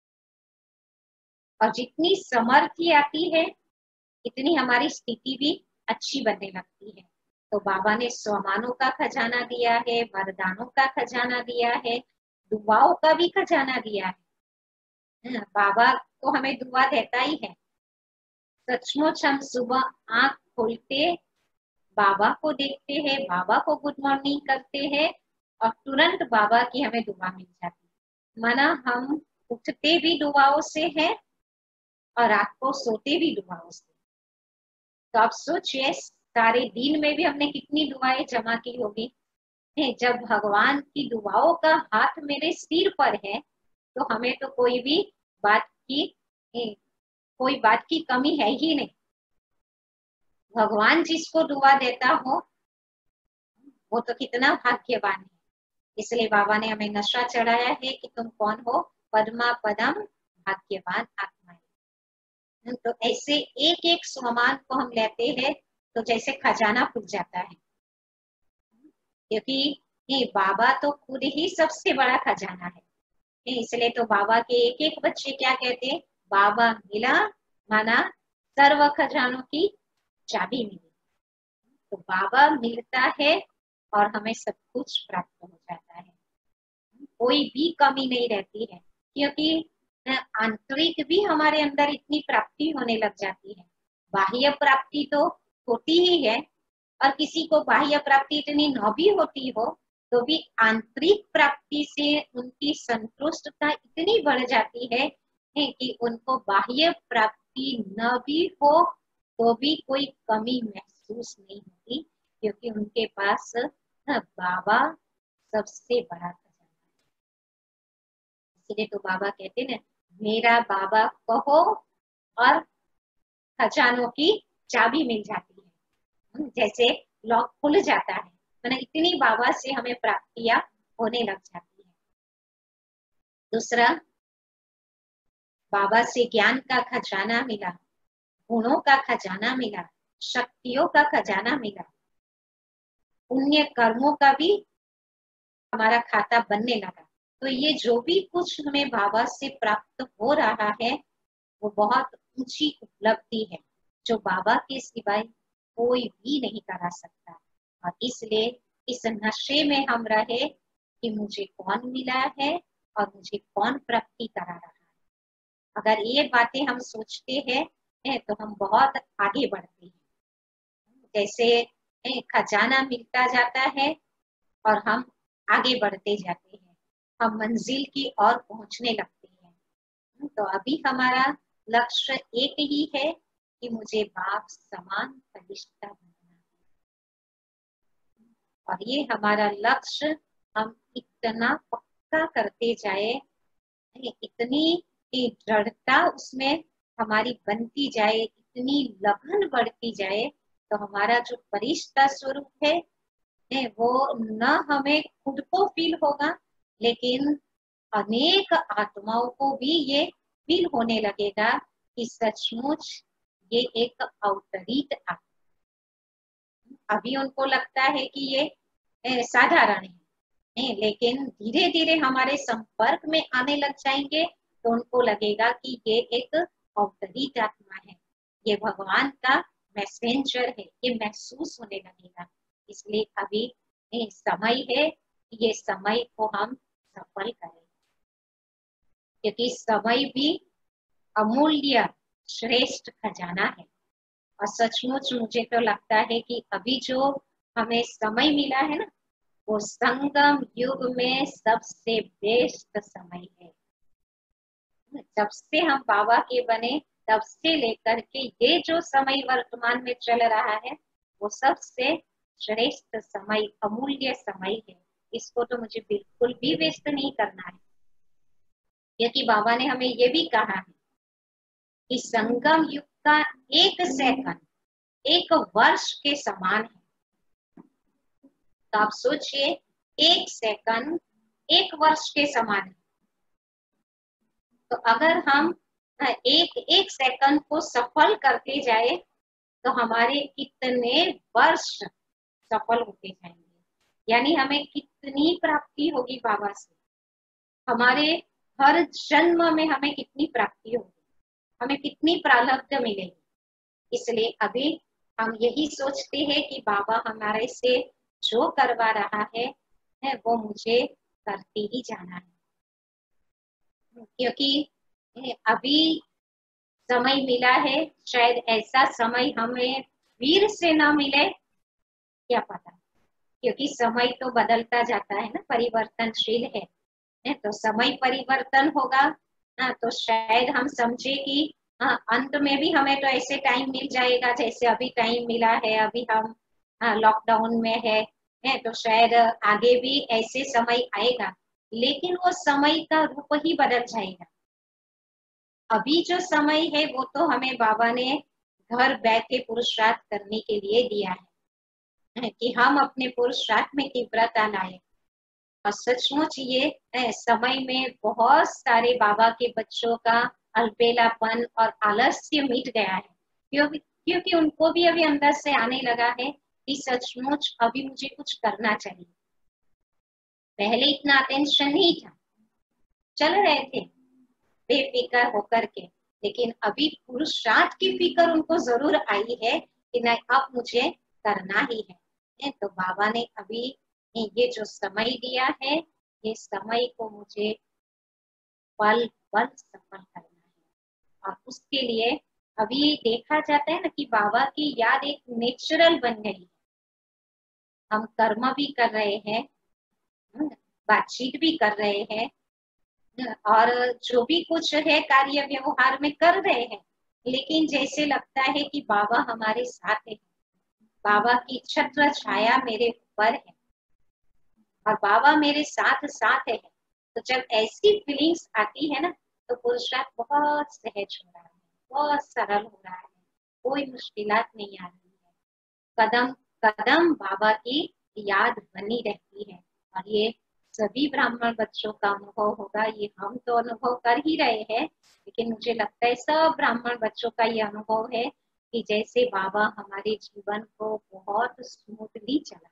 और जितनी समर्थी आती है इतनी हमारी स्थिति भी अच्छी बनने लगती है। तो बाबा ने स्वमानों का खजाना दिया है, वरदानों का खजाना दिया है, दुआओं का भी खजाना दिया है। बाबा तो हमें दुआ देता ही है। सचमुच हम सुबह आंख खोलते बाबा को देखते हैं, बाबा को गुड मॉर्निंग करते हैं और तुरंत बाबा की हमें दुआ मिल जाती है। माना हम उठते भी दुआओं से हैं और रात को सोते भी दुआओं से। तो आप सोचिए सारे दिन में भी हमने कितनी दुआएं जमा की होगी। जब भगवान की दुआओं का हाथ मेरे सिर पर है तो हमें तो कोई भी बात की कोई बात की कमी है ही नहीं। भगवान जिसको दुआ देता हो वो तो कितना भाग्यवान है। इसलिए बाबा ने हमें नशा चढ़ाया है कि तुम कौन हो, पद्मा पदम भाग्यवान आत्माएं। तो ऐसे एक एक स्वमान को हम लेते हैं तो जैसे खजाना खुल जाता है, क्योंकि ये बाबा तो खुद ही सबसे बड़ा खजाना है। इसलिए तो बाबा के एक एक बच्चे क्या कहते हैं, बाबा मिला माना सर्व खजानों की चाबी मिली। तो बाबा मिलता है और हमें सब कुछ प्राप्त हो जाता है, कोई भी कमी नहीं रहती है, क्योंकि आंतरिक भी हमारे अंदर इतनी प्राप्ति होने लग जाती है। बाह्य प्राप्ति तो होती ही है, और किसी को बाह्य प्राप्ति इतनी न भी होती हो तो भी आंतरिक प्राप्ति से उनकी संतुष्टता इतनी बढ़ जाती है कि उनको बाह्य प्राप्ति न भी हो तो भी कोई कमी महसूस नहीं होती, क्योंकि उनके पास बाबा सबसे बड़ा खजाना है। इसलिए तो बाबा कहते हैं ना, मेरा बाबा कहो और खजानों की चाबी मिल जाती है, जैसे लॉक खुल जाता है। मैंने इतनी बाबा से हमें प्राप्तियां होने लग जाती है। दूसरा, बाबा से ज्ञान का खजाना मिला, गुणों का खजाना मिला, शक्तियों का खजाना मिला, पुण्य कर्मों का भी हमारा खाता बनने लगा। तो ये जो भी कुछ हमें बाबा से प्राप्त हो रहा है वो बहुत ऊंची उपलब्धि है, जो बाबा के सिवाय कोई भी नहीं करा सकता। और इसलिए इस नशे में हम रहे कि मुझे कौन मिला है और मुझे कौन प्राप्ति करा रहा है। अगर ये बातें हम सोचते हैं तो हम बहुत आगे बढ़ते हैं। जैसे खजाना मिलता जाता है और हम आगे बढ़ते जाते हैं, हम मंजिल की ओर पहुंचने लगते हैं। तो अभी हमारा लक्ष्य एक ही है कि मुझे बाप समान फरिश्ता बनना है, और ये हमारा लक्ष्य हम इतना पक्का करते जाए, इतनी दृढ़ता उसमें हमारी बनती जाए, इतनी लगन बढ़ती जाए, तो हमारा जो फरिश्ता स्वरूप है वो न हमें खुद को फील होगा, लेकिन अनेक आत्माओं को भी ये फील होने लगेगा कि सचमुच ये एक अवतरित आत्मा। अभी उनको लगता है कि ये साधारण है, लेकिन धीरे धीरे हमारे संपर्क में आने लग जाएंगे तो उनको लगेगा कि ये एक अवतरित आत्मा है, ये भगवान का मैसेंजर है, ये महसूस होने लगेगा। इसलिए अभी समय है कि ये समय को हम सफल करे, क्योंकि समय भी अमूल्य श्रेष्ठ खजाना है। और सचमुच मुझे तो लगता है कि अभी जो हमें समय मिला है ना, वो संगम युग में सबसे बेस्ट समय है। जब से हम बाबा के बने तब से लेकर के ये जो समय वर्तमान में चल रहा है, वो सबसे श्रेष्ठ समय, अमूल्य समय है। इसको तो मुझे बिल्कुल भी वेस्ट नहीं करना है, क्योंकि बाबा ने हमें ये भी कहा है कि संगम युग का एक सेकंड एक वर्ष के समान है। तो आप सोचिए, एक सेकंड एक वर्ष के समान है। तो अगर हम एक एक सेकंड को सफल करते जाए तो हमारे कितने वर्ष सफल होते जाएंगे, यानी हमें कितनी प्राप्ति होगी बाबा से। हमारे हर जन्म में हमें कितनी प्राप्ति होगी, हमें कितनी प्रारब्ध मिलेगी। इसलिए अभी हम यही सोचते हैं कि बाबा हमारे से जो करवा रहा है, है वो मुझे करते ही जाना है, क्योंकि अभी समय मिला है, शायद ऐसा समय हमें वीर से ना मिले, क्या पता, क्योंकि समय तो बदलता जाता है ना, परिवर्तनशील है, है तो समय परिवर्तन होगा ना, तो शायद हम समझे कि हाँ, अंत में भी हमें तो ऐसे टाइम मिल जाएगा जैसे अभी टाइम मिला है। अभी हम लॉकडाउन में है, है तो शायद आगे भी ऐसे समय आएगा, लेकिन वो समय का रूप ही बदल जाएगा। अभी जो समय है वो तो हमें बाबा ने घर बैठ के पुरुषार्थ करने के लिए दिया है, कि हम अपने पुरुषार्थ में तीव्रता लाए। और सचमुच ये समय में बहुत सारे बाबा के बच्चों का अलबेलापन और आलस्य मिट गया है, क्योंकि क्योंकि उनको भी अभी अंदर से आने लगा है कि सचमुच अभी मुझे कुछ करना चाहिए। पहले इतना अटेंशन नहीं था, चल रहे थे बेफिक्र होकर के, लेकिन अभी पुरुषार्थ की फिक्र उनको जरूर आई है कि नहीं, अब मुझे करना ही है। तो बाबा ने अभी ये जो समय दिया है, ये समय को मुझे पल पल सफल करना है। और उसके लिए अभी देखा जाता है ना कि बाबा की याद एक नेचुरल बन गई है। हम कर्म भी कर रहे हैं, बातचीत भी कर रहे हैं, और जो भी कुछ है कार्य व्यवहार में कर रहे हैं, लेकिन जैसे लगता है कि बाबा हमारे साथ है, बाबा की छत्र छाया मेरे ऊपर है और बाबा मेरे साथ साथ है। तो जब ऐसी फीलिंग्स आती है ना, तो पुरुषार्थ बहुत सहज हो रहा है, बहुत सरल हो रहा है, कोई मुश्किलात नहीं आ रही है। कदम कदम बाबा की याद बनी रहती है। और ये सभी ब्राह्मण बच्चों का अनुभव होगा, ये हम तो अनुभव कर ही रहे हैं, लेकिन मुझे लगता है सब ब्राह्मण बच्चों का ये अनुभव है कि जैसे बाबा हमारे जीवन को बहुत स्मूथली चला,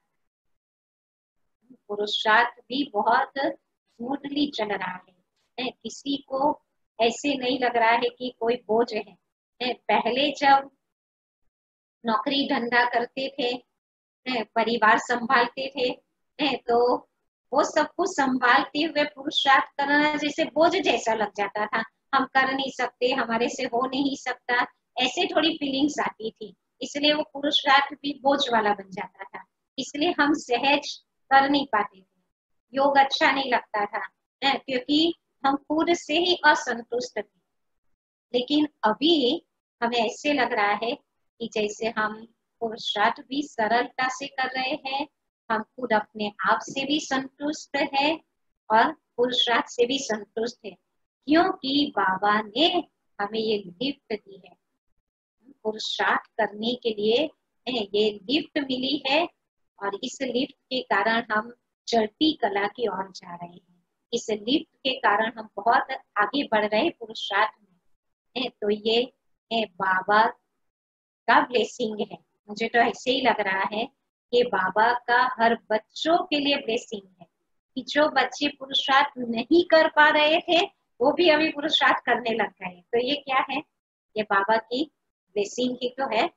पुरुषार्थ भी बहुत स्मूथली चल रहा है, है किसी को ऐसे नहीं लग रहा है कि कोई बोझ है, है पहले जब नौकरी धंधा करते थे, है परिवार संभालते थे, है तो वो सब कुछ संभालते हुए पुरुषार्थ करना जैसे बोझ जैसा लग जाता था। हम कर नहीं सकते, हमारे से हो नहीं सकता, ऐसे थोड़ी फीलिंग्स आती थी, इसलिए वो पुरुषार्थ भी बोझ वाला बन जाता था, इसलिए हम सहज कर नहीं पाते थे, योग अच्छा नहीं लगता था, है क्योंकि हम खुद से ही असंतुष्ट थे। लेकिन अभी हमें ऐसे लग रहा है कि जैसे हम पुरुषार्थ भी सरलता से कर रहे हैं, हम खुद अपने आप से भी संतुष्ट है और पुरुषार्थ से भी संतुष्ट है, क्योंकि बाबा ने हमें ये गिफ्ट दी है पुरुषार्थ करने के लिए, ये गिफ्ट मिली है। और इस लिफ्ट के कारण हम चढ़ती कला की ओर जा रहे हैं, इस लिफ्ट के कारण हम बहुत आगे बढ़ रहे हैं पुरुषार्थ में। तो ये है बाबा का ब्लेसिंग है, मुझे तो ऐसे ही लग रहा है कि बाबा का हर बच्चों के लिए ब्लेसिंग है कि जो बच्चे पुरुषार्थ नहीं कर पा रहे थे वो भी अभी पुरुषार्थ करने लग गए। तो ये क्या है, ये बाबा की ब्लेसिंग ही तो है।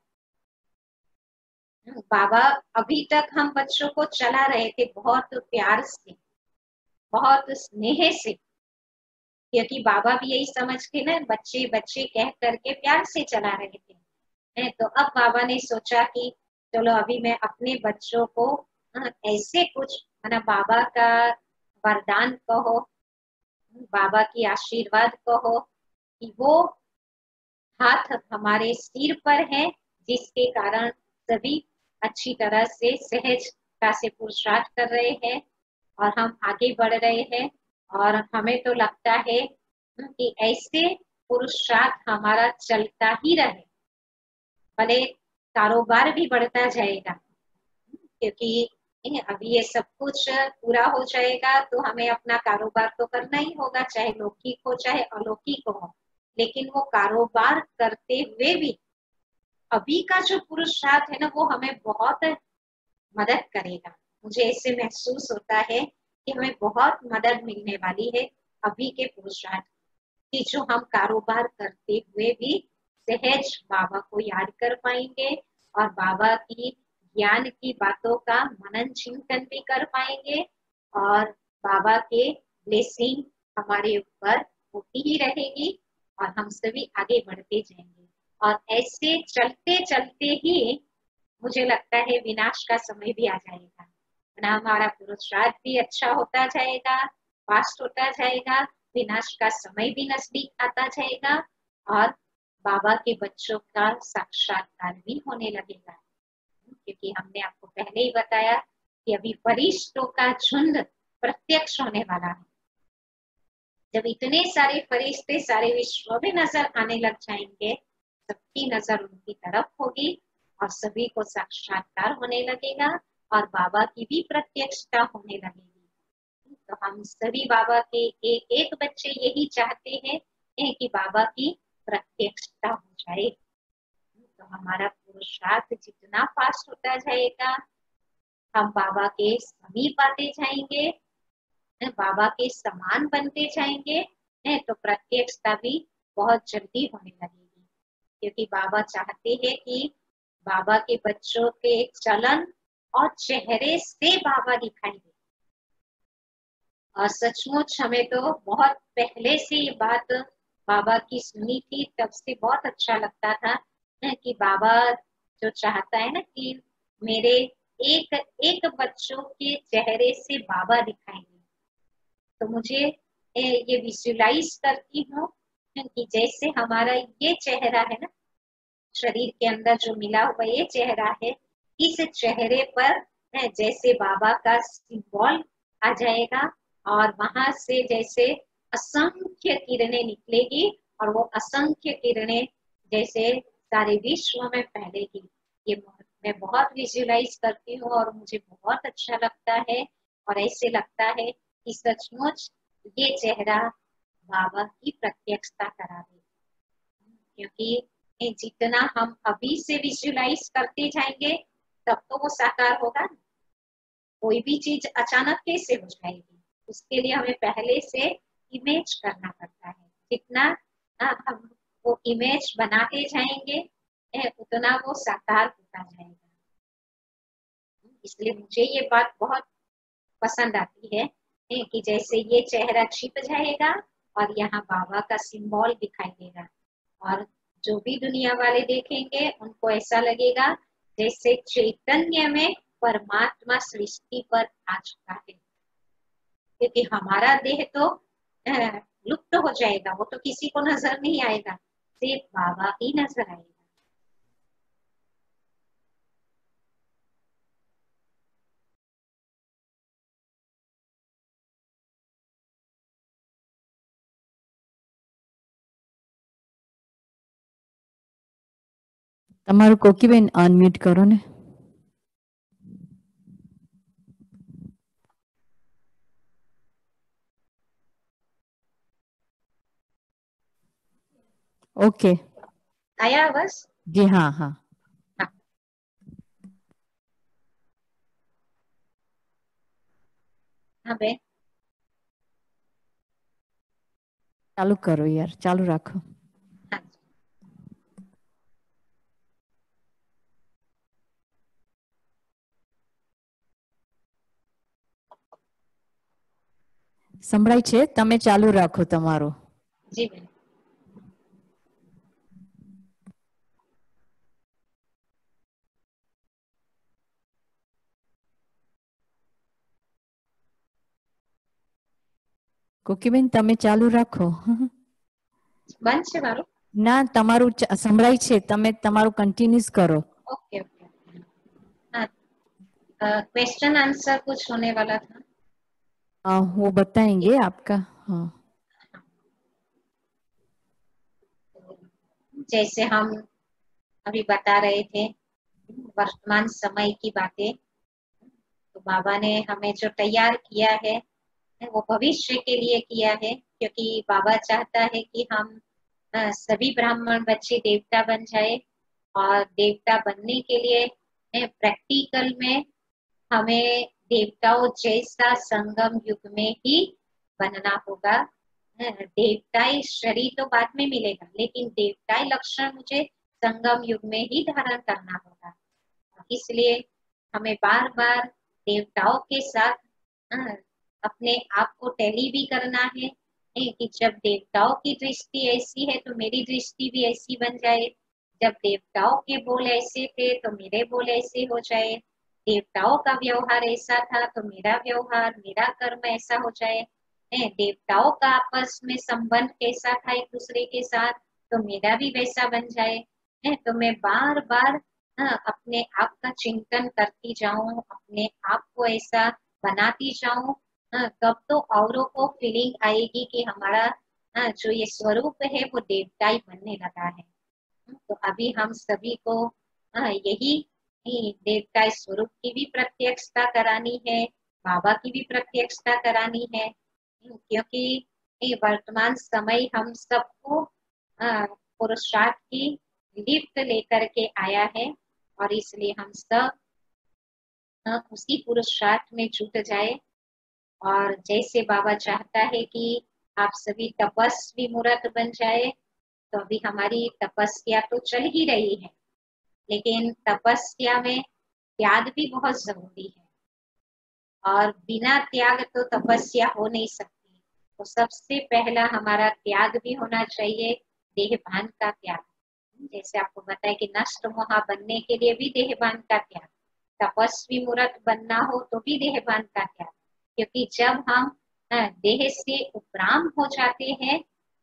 बाबा अभी तक हम बच्चों को चला रहे थे बहुत प्यार से, बहुत स्नेह से, क्योंकि बाबा भी यही समझ के ना बच्चे बच्चे कह करके प्यार से चला रहे थे। है, तो अब बाबा ने सोचा कि चलो अभी मैं अपने बच्चों को हाँ, ऐसे कुछ है बाबा का वरदान कहो, बाबा की आशीर्वाद कहो कि वो हाथ हमारे सिर पर है, जिसके कारण सभी अच्छी तरह से सहजता से पुरुषार्थ कर रहे हैं और हम आगे बढ़ रहे हैं। और हमें तो लगता है कि ऐसे पुरुषार्थ हमारा चलता ही रहे, भले कारोबार भी बढ़ता जाएगा, क्योंकि अभी ये सब कुछ पूरा हो जाएगा तो हमें अपना कारोबार तो करना ही होगा, चाहे लौकिक हो चाहे अलौकिक हो। लेकिन वो कारोबार करते हुए भी अभी का जो पुरुषार्थ है ना वो हमें बहुत मदद करेगा। मुझे ऐसे महसूस होता है कि हमें बहुत मदद मिलने वाली है अभी के पुरुषार्थ की, जो हम कारोबार करते हुए भी सहज बाबा को याद कर पाएंगे और बाबा की ज्ञान की बातों का मनन चिंतन भी कर पाएंगे और बाबा के ब्लेसिंग हमारे ऊपर होती ही रहेगी और हम सभी आगे बढ़ते जाएंगे। और ऐसे चलते चलते ही मुझे लगता है विनाश का समय भी आ जाएगा, ना हमारा पुरुषार्थ भी अच्छा होता जाएगा, फास्ट होता जाएगा, विनाश का समय भी नजदीक आता जाएगा और बाबा के बच्चों का साक्षात्कार भी होने लगेगा। क्योंकि हमने आपको पहले ही बताया कि अभी फरिश्तों का झुंड प्रत्यक्ष होने वाला है। जब इतने सारे फरिश्ते सारे विश्व में नजर आने लग जाएंगे, सबकी नजर उनकी तरफ होगी और सभी को साक्षात्कार होने लगेगा और बाबा की भी प्रत्यक्षता होने लगेगी। तो हम सभी बाबा के एक एक बच्चे यही चाहते हैं कि बाबा की प्रत्यक्षता हो जाए। तो हमारा पुरुषार्थ जितना फास्ट होता जाएगा, हम बाबा के समीप आते जाएंगे, बाबा के समान बनते जाएंगे, तो प्रत्यक्षता भी बहुत जल्दी होने लगेगी। क्योंकि बाबा चाहते हैं कि बाबा के बच्चों के चलन और चेहरे से बाबा दिखाई दे। और सचमुच हमें तो बहुत पहले से ये बात बाबा की सुनी थी, तब से बहुत अच्छा लगता था कि बाबा जो चाहता है ना कि मेरे एक एक बच्चों के चेहरे से बाबा दिखाई दे। तो मुझे ये विजुलाइज करती हूँ कि जैसे हमारा ये चेहरा है ना, शरीर के अंदर जो मिला हुआ ये चेहरा है, इस चेहरे पर जैसे बाबा का सिंबल आ जाएगा और वहां से जैसे असंख्य किरणें निकलेगी और वो असंख्य किरणें जैसे सारे विश्व में फैलेगी। ये मैं बहुत विजुलाइज करती हूँ और मुझे बहुत अच्छा लगता है और ऐसे लगता है कि सचमुच ये चेहरा बाबा की प्रत्यक्षता करा दे। क्योंकि जितना हम अभी से विजुलाइज करते जाएंगे तब तो वो साकार होगा। कोई भी चीज अचानक कैसे हो जाएगी, उसके लिए हमें पहले से इमेज करना पड़ता है। जितना हम वो इमेज बनाते जाएंगे उतना वो साकार होता जाएगा। इसलिए मुझे ये बात बहुत पसंद आती है कि जैसे ये चेहरा छिप जाएगा और यहाँ बाबा का सिंबल दिखाई देगा और जो भी दुनिया वाले देखेंगे उनको ऐसा लगेगा जैसे चैतन्य में परमात्मा सृष्टि पर आ चुका है। क्योंकि हमारा देह तो लुप्त हो जाएगा, वो तो किसी को नजर नहीं आएगा, सिर्फ बाबा ही नजर आएगा। તમારું કોકીબેન અનમ્યુટ કરો ને. ओके आया बस जी हाँ हाँ हाँ, हाँ बे ચાલુ કરો યાર, ચાલુ રાખો. हाँ સંભળાય છે? તમે ચાલુ રાખો તમારો. जी बेन. કોકીબેન તમે ચાલુ રાખો. બંધ છે મારું? ના, તમારું ચ- સંભળાય છે, તમે તમારું કન્ટિન્યુઅસ કરો. Okay okay. हाँ, क्वेश्चन आंसर कुछ होने वाला था. हाँ, वो बताएंगे आपका. हाँ, जैसे हम अभी बता रहे थे वर्तमान समय की बातें, तो बाबा ने हमें जो तैयार किया है वो भविष्य के लिए किया है, क्योंकि बाबा चाहता है कि हम अ, सभी ब्राह्मण बच्चे देवता बन जाए, और देवता बनने के लिए प्रैक्टिकल में हमें देवताओं जैसा संगम युग में ही बनना होगा. देवताई शरीर तो बाद में मिलेगा, लेकिन देवताई लक्षण मुझे संगम युग में ही धारण करना होगा. इसलिए हमें बार बार देवताओं के साथ अ, अपने आप को टैली भी करना है, ए, कि जब देवताओं की दृष्टि ऐसी है तो मेरी दृष्टि भी ऐसी बन जाए. जब देवताओं के बोल ऐसे थे तो मेरे बोल ऐसे हो जाए. देवताओं का व्यवहार ऐसा था तो मेरा व्यवहार, मेरा कर्म ऐसा हो जाए. ए, देवताओं का आपस में संबंध कैसा था एक दूसरे के साथ, तो मेरा भी वैसा बन जाए. ए, तो मैं बार बार हाँ, अपने आप का चिंतन करती जाऊं, अपने आप को ऐसा बनाती जाऊं. हाँ, तब तो औरों को फीलिंग आएगी कि हमारा हाँ, जो ये स्वरूप है वो देवता ही बनने लगा है. तो अभी हम सभी को हाँ, यही ही देवता स्वरूप की भी प्रत्यक्षता करानी है, बाबा की भी प्रत्यक्षता करानी है, क्योंकि ये वर्तमान समय हम सबको हाँ, पुरुषार्थ की लिफ्ट लेकर के आया है, और इसलिए हम सब हाँ, उसी पुरुषार्थ में जुट जाए. और जैसे बाबा चाहता है कि आप सभी तपस्वी मूर्त बन जाए, तो अभी हमारी तपस्या तो चल ही रही है, लेकिन तपस्या में त्याग भी बहुत जरूरी है, और बिना त्याग तो तपस्या हो नहीं सकती. तो सबसे पहला हमारा त्याग भी होना चाहिए, देहभान का त्याग. जैसे आपको बताया कि नष्ट मोहा बनने के लिए भी देहभान का त्याग, तपस्वी मूर्त बनना हो तो भी देहभान का त्याग. क्योंकि जब हम देह से उपराम हो जाते हैं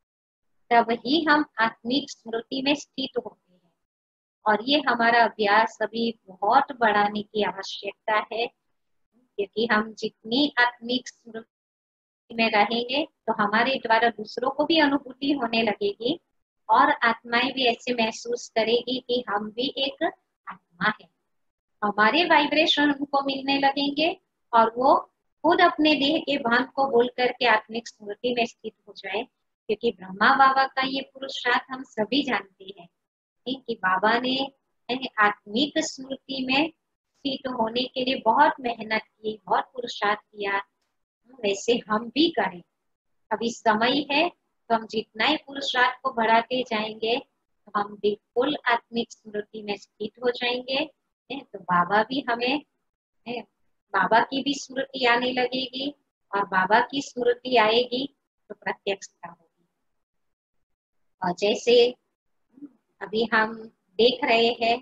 तब ही हम आत्मिक स्मृति में स्थित होते हैं, और ये हमारा अभ्यास अभी बहुत बढ़ाने की आवश्यकता है. क्योंकि हम जितनी आत्मिक स्मृति में रहेंगे तो हमारे द्वारा दूसरों को भी अनुभूति होने लगेगी, और आत्माएं भी ऐसे महसूस करेगी कि हम भी एक आत्मा है. हमारे वाइब्रेशन उनको मिलने लगेंगे, और वो खुद अपने देह के भान को बोल करके आत्मिक स्मृति में स्थित हो जाए. क्योंकि ब्रह्मा बाबा का ये पुरुषार्थ हम सभी जानते हैं कि बाबा ने आत्मिक स्मृति में स्थित होने के लिए बहुत मेहनत की, बहुत पुरुषार्थ किया. वैसे हम भी करें. अभी समय है तो हम जितना ही पुरुषार्थ को बढ़ाते जाएंगे तो हम बिल्कुल आत्मिक स्मृति में स्थित हो जाएंगे. तो बाबा भी हमें बाबा की भी स्मृति आने लगेगी, और बाबा की स्मृति आएगी तो प्रत्यक्षता होगी. और जैसे अभी हम देख रहे हैं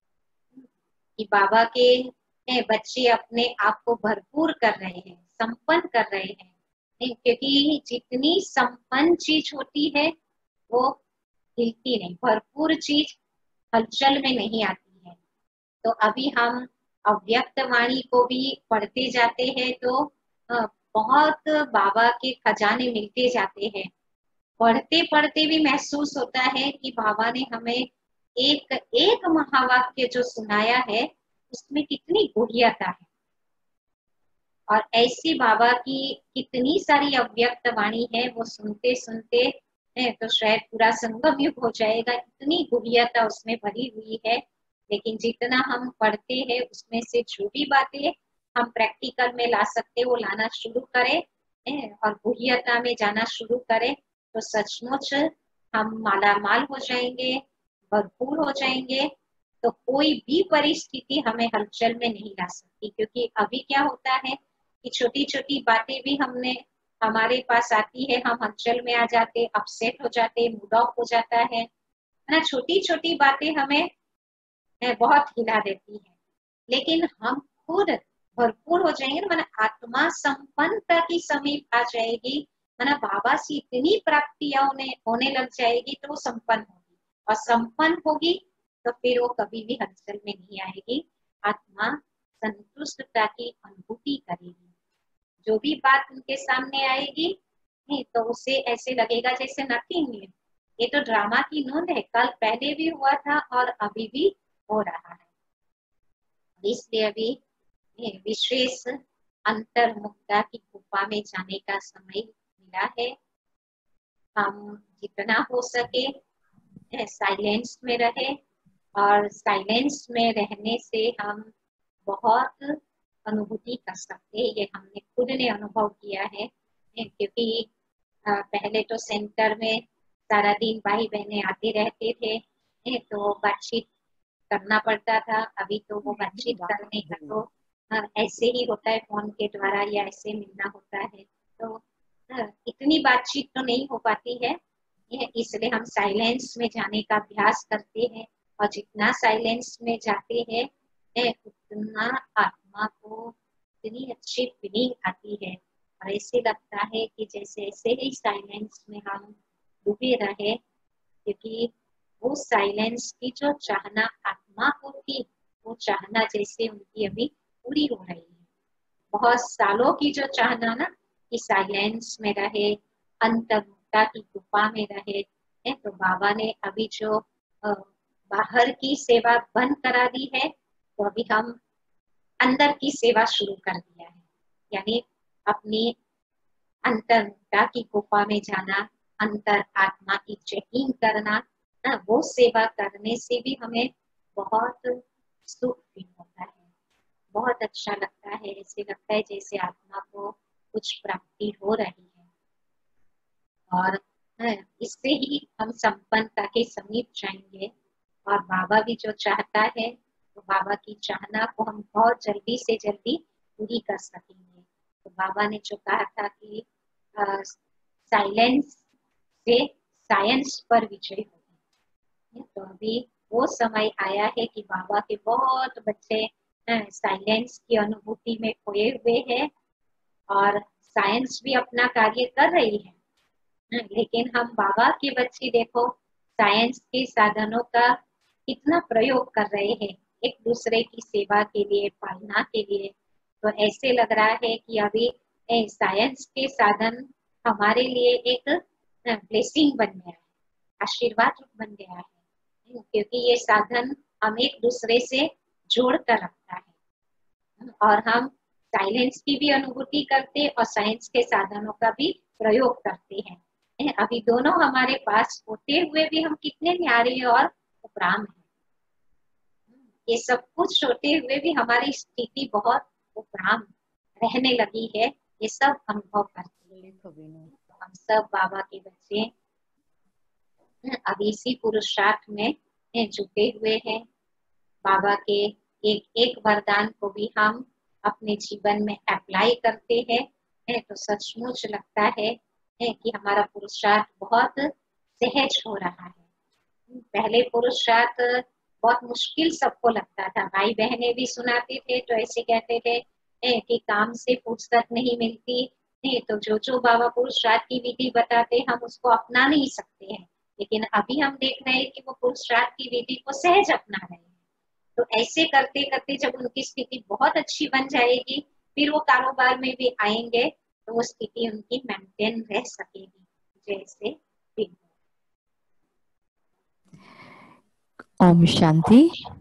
कि बाबा के बच्चे अपने आप को भरपूर कर रहे हैं, संपन्न कर रहे हैं. क्योंकि जितनी संपन्न चीज होती है वो हिलती नहीं, भरपूर चीज हलचल में नहीं आती है. तो अभी हम अव्यक्त वाणी को भी पढ़ते जाते हैं तो बहुत बाबा के खजाने मिलते जाते हैं. पढ़ते पढ़ते भी महसूस होता है कि बाबा ने हमें एक एक महावाक्य जो सुनाया है उसमें कितनी गुह्यता है, और ऐसी बाबा की कितनी सारी अव्यक्त वाणी है, वो सुनते सुनते तो शायद पूरा संगम युग हो जाएगा, इतनी गुह्यता उसमें भरी हुई है. लेकिन जितना हम पढ़ते हैं उसमें से जो भी बातें हम प्रैक्टिकल में ला सकते वो लाना शुरू करें और गुह्यता में जाना शुरू करें तो सचमुच हम मालामाल हो जाएंगे, भरपूर हो जाएंगे. तो कोई भी परिस्थिति हमें हलचल में नहीं ला सकती. क्योंकि अभी क्या होता है कि छोटी छोटी बातें भी हमने हमारे पास आती है, हम हलचल में आ जाते, अपसेट हो जाते, मूड ऑफ हो जाता है ना। छोटी छोटी बातें हमें बहुत हिला देती है, लेकिन हम खुद भरपूर हो जाएंगे, माना आत्मा संपन्नता की समीप आ जाएगी, माना बाबा से इतनी प्राप्तियां होने लग जाएगी तो वो संपन्न होगी, और संपन्न होगी तो फिर वो कभी भी हलचल में नहीं आएगी। आत्मा संतुष्टता की अनुभूति करेगी। जो भी बात उनके सामने आएगी नहीं तो उसे ऐसे लगेगा जैसे नथिंग है, ये तो ड्रामा की नोंद है, कल पहले भी हुआ था और अभी भी हो रहा है। इसलिए अभी विशेष अंतर्मुखता की गुफा में जाने का समय मिला है। हम जितना हो सके साइलेंस में रहे, और साइलेंस में रहने से हम बहुत अनुभूति कर सकते हैं। ये हमने खुद ने अनुभव किया है, क्योंकि पहले तो सेंटर में सारा दिन भाई बहने आते रहते थे तो बातचीत करना पड़ता था। अभी तो वो बातचीत करने का तो ऐसे ही होता है, फोन के द्वारा या ऐसे मिलना होता है, तो इतनी बातचीत तो नहीं हो पाती है, इसलिए हम साइलेंस में जाने का अभ्यास करते हैं। और जितना साइलेंस में जाते हैं उतना आत्मा को इतनी अच्छी फीलिंग आती है, और ऐसे लगता है कि जैसे ऐसे ही साइलेंस में हम डूबे रहे, क्योंकि वो साइलेंस की जो चाहना आत्मा को थी, वो चाहना जैसे उनकी अभी पूरी हो रही है। बहुत सालों की जो चाहना ना कि साइलेंस में रहे, अंतर्मुखता की गुफा में रहे, तो बाबा ने अभी जो बाहर की सेवा बंद करा दी है, तो अभी हम अंदर की सेवा शुरू कर दिया है, यानी अपनी अंतर्मुखता की गुफा में जाना, अंतर आत्मा की चेकिंग करना, ना वो सेवा करने से भी हमें बहुत सुख फील होता है, बहुत अच्छा लगता है। ऐसे लगता है जैसे आत्मा को कुछ प्राप्ति हो रही है, और इससे ही हम संपन्नता के समीप जाएंगे। और बाबा भी जो चाहता है तो बाबा की चाहना को हम बहुत जल्दी से जल्दी पूरी कर सकेंगे। तो बाबा ने जो कहा था कि साइलेंस से साइंस पर विजय होगी, तो अभी वो समय आया है कि बाबा के बहुत बच्चे साइलेंस की अनुभूति में खोए हुए हैं, और साइंस भी अपना कार्य कर रही है, लेकिन हम बाबा के बच्चे देखो साइंस के साधनों का कितना प्रयोग कर रहे हैं एक दूसरे की सेवा के लिए, पालना के लिए। तो ऐसे लग रहा है कि अभी साइंस के साधन हमारे लिए एक ब्लेसिंग बन गया है, आशीर्वाद बन गया है, क्योंकि ये साधन हम एक दूसरे से जोड़ कर रखता है, और हम साइलेंस की भी अनुभूति करते और साइंस के साधनों का भी प्रयोग करते हैं। अभी दोनों हमारे पास होते हुए भी हम कितने न्यारे और उपराम हैं। ये सब कुछ होते हुए भी हमारी स्थिति बहुत उपराम रहने लगी है, ये सब अनुभव करते हैं। तो हम सब बाबा के बच्चे अभी इसी पुरुषार्थ में जुटे हुए हैं। बाबा के एक एक वरदान को भी हम अपने जीवन में अप्लाई करते हैं, तो सचमुच लगता है कि हमारा पुरुषार्थ बहुत सहज हो रहा है। पहले पुरुषार्थ बहुत मुश्किल सबको लगता था, भाई बहनें भी सुनाते थे तो ऐसे कहते थे कि काम से फुर्सत नहीं मिलती, नहीं तो जो जो बाबा पुरुषार्थ की विधि बताते हम उसको अपना नहीं सकते हैं, लेकिन अभी हम देख रहे हैं कि वो पुरुषार्थ की विधि को सहज अपना रहे हैं। तो ऐसे करते करते जब उनकी स्थिति बहुत अच्छी बन जाएगी, फिर वो कारोबार में भी आएंगे तो वो स्थिति उनकी मेंटेन रह सकेगी जैसे भी। ओम शांति।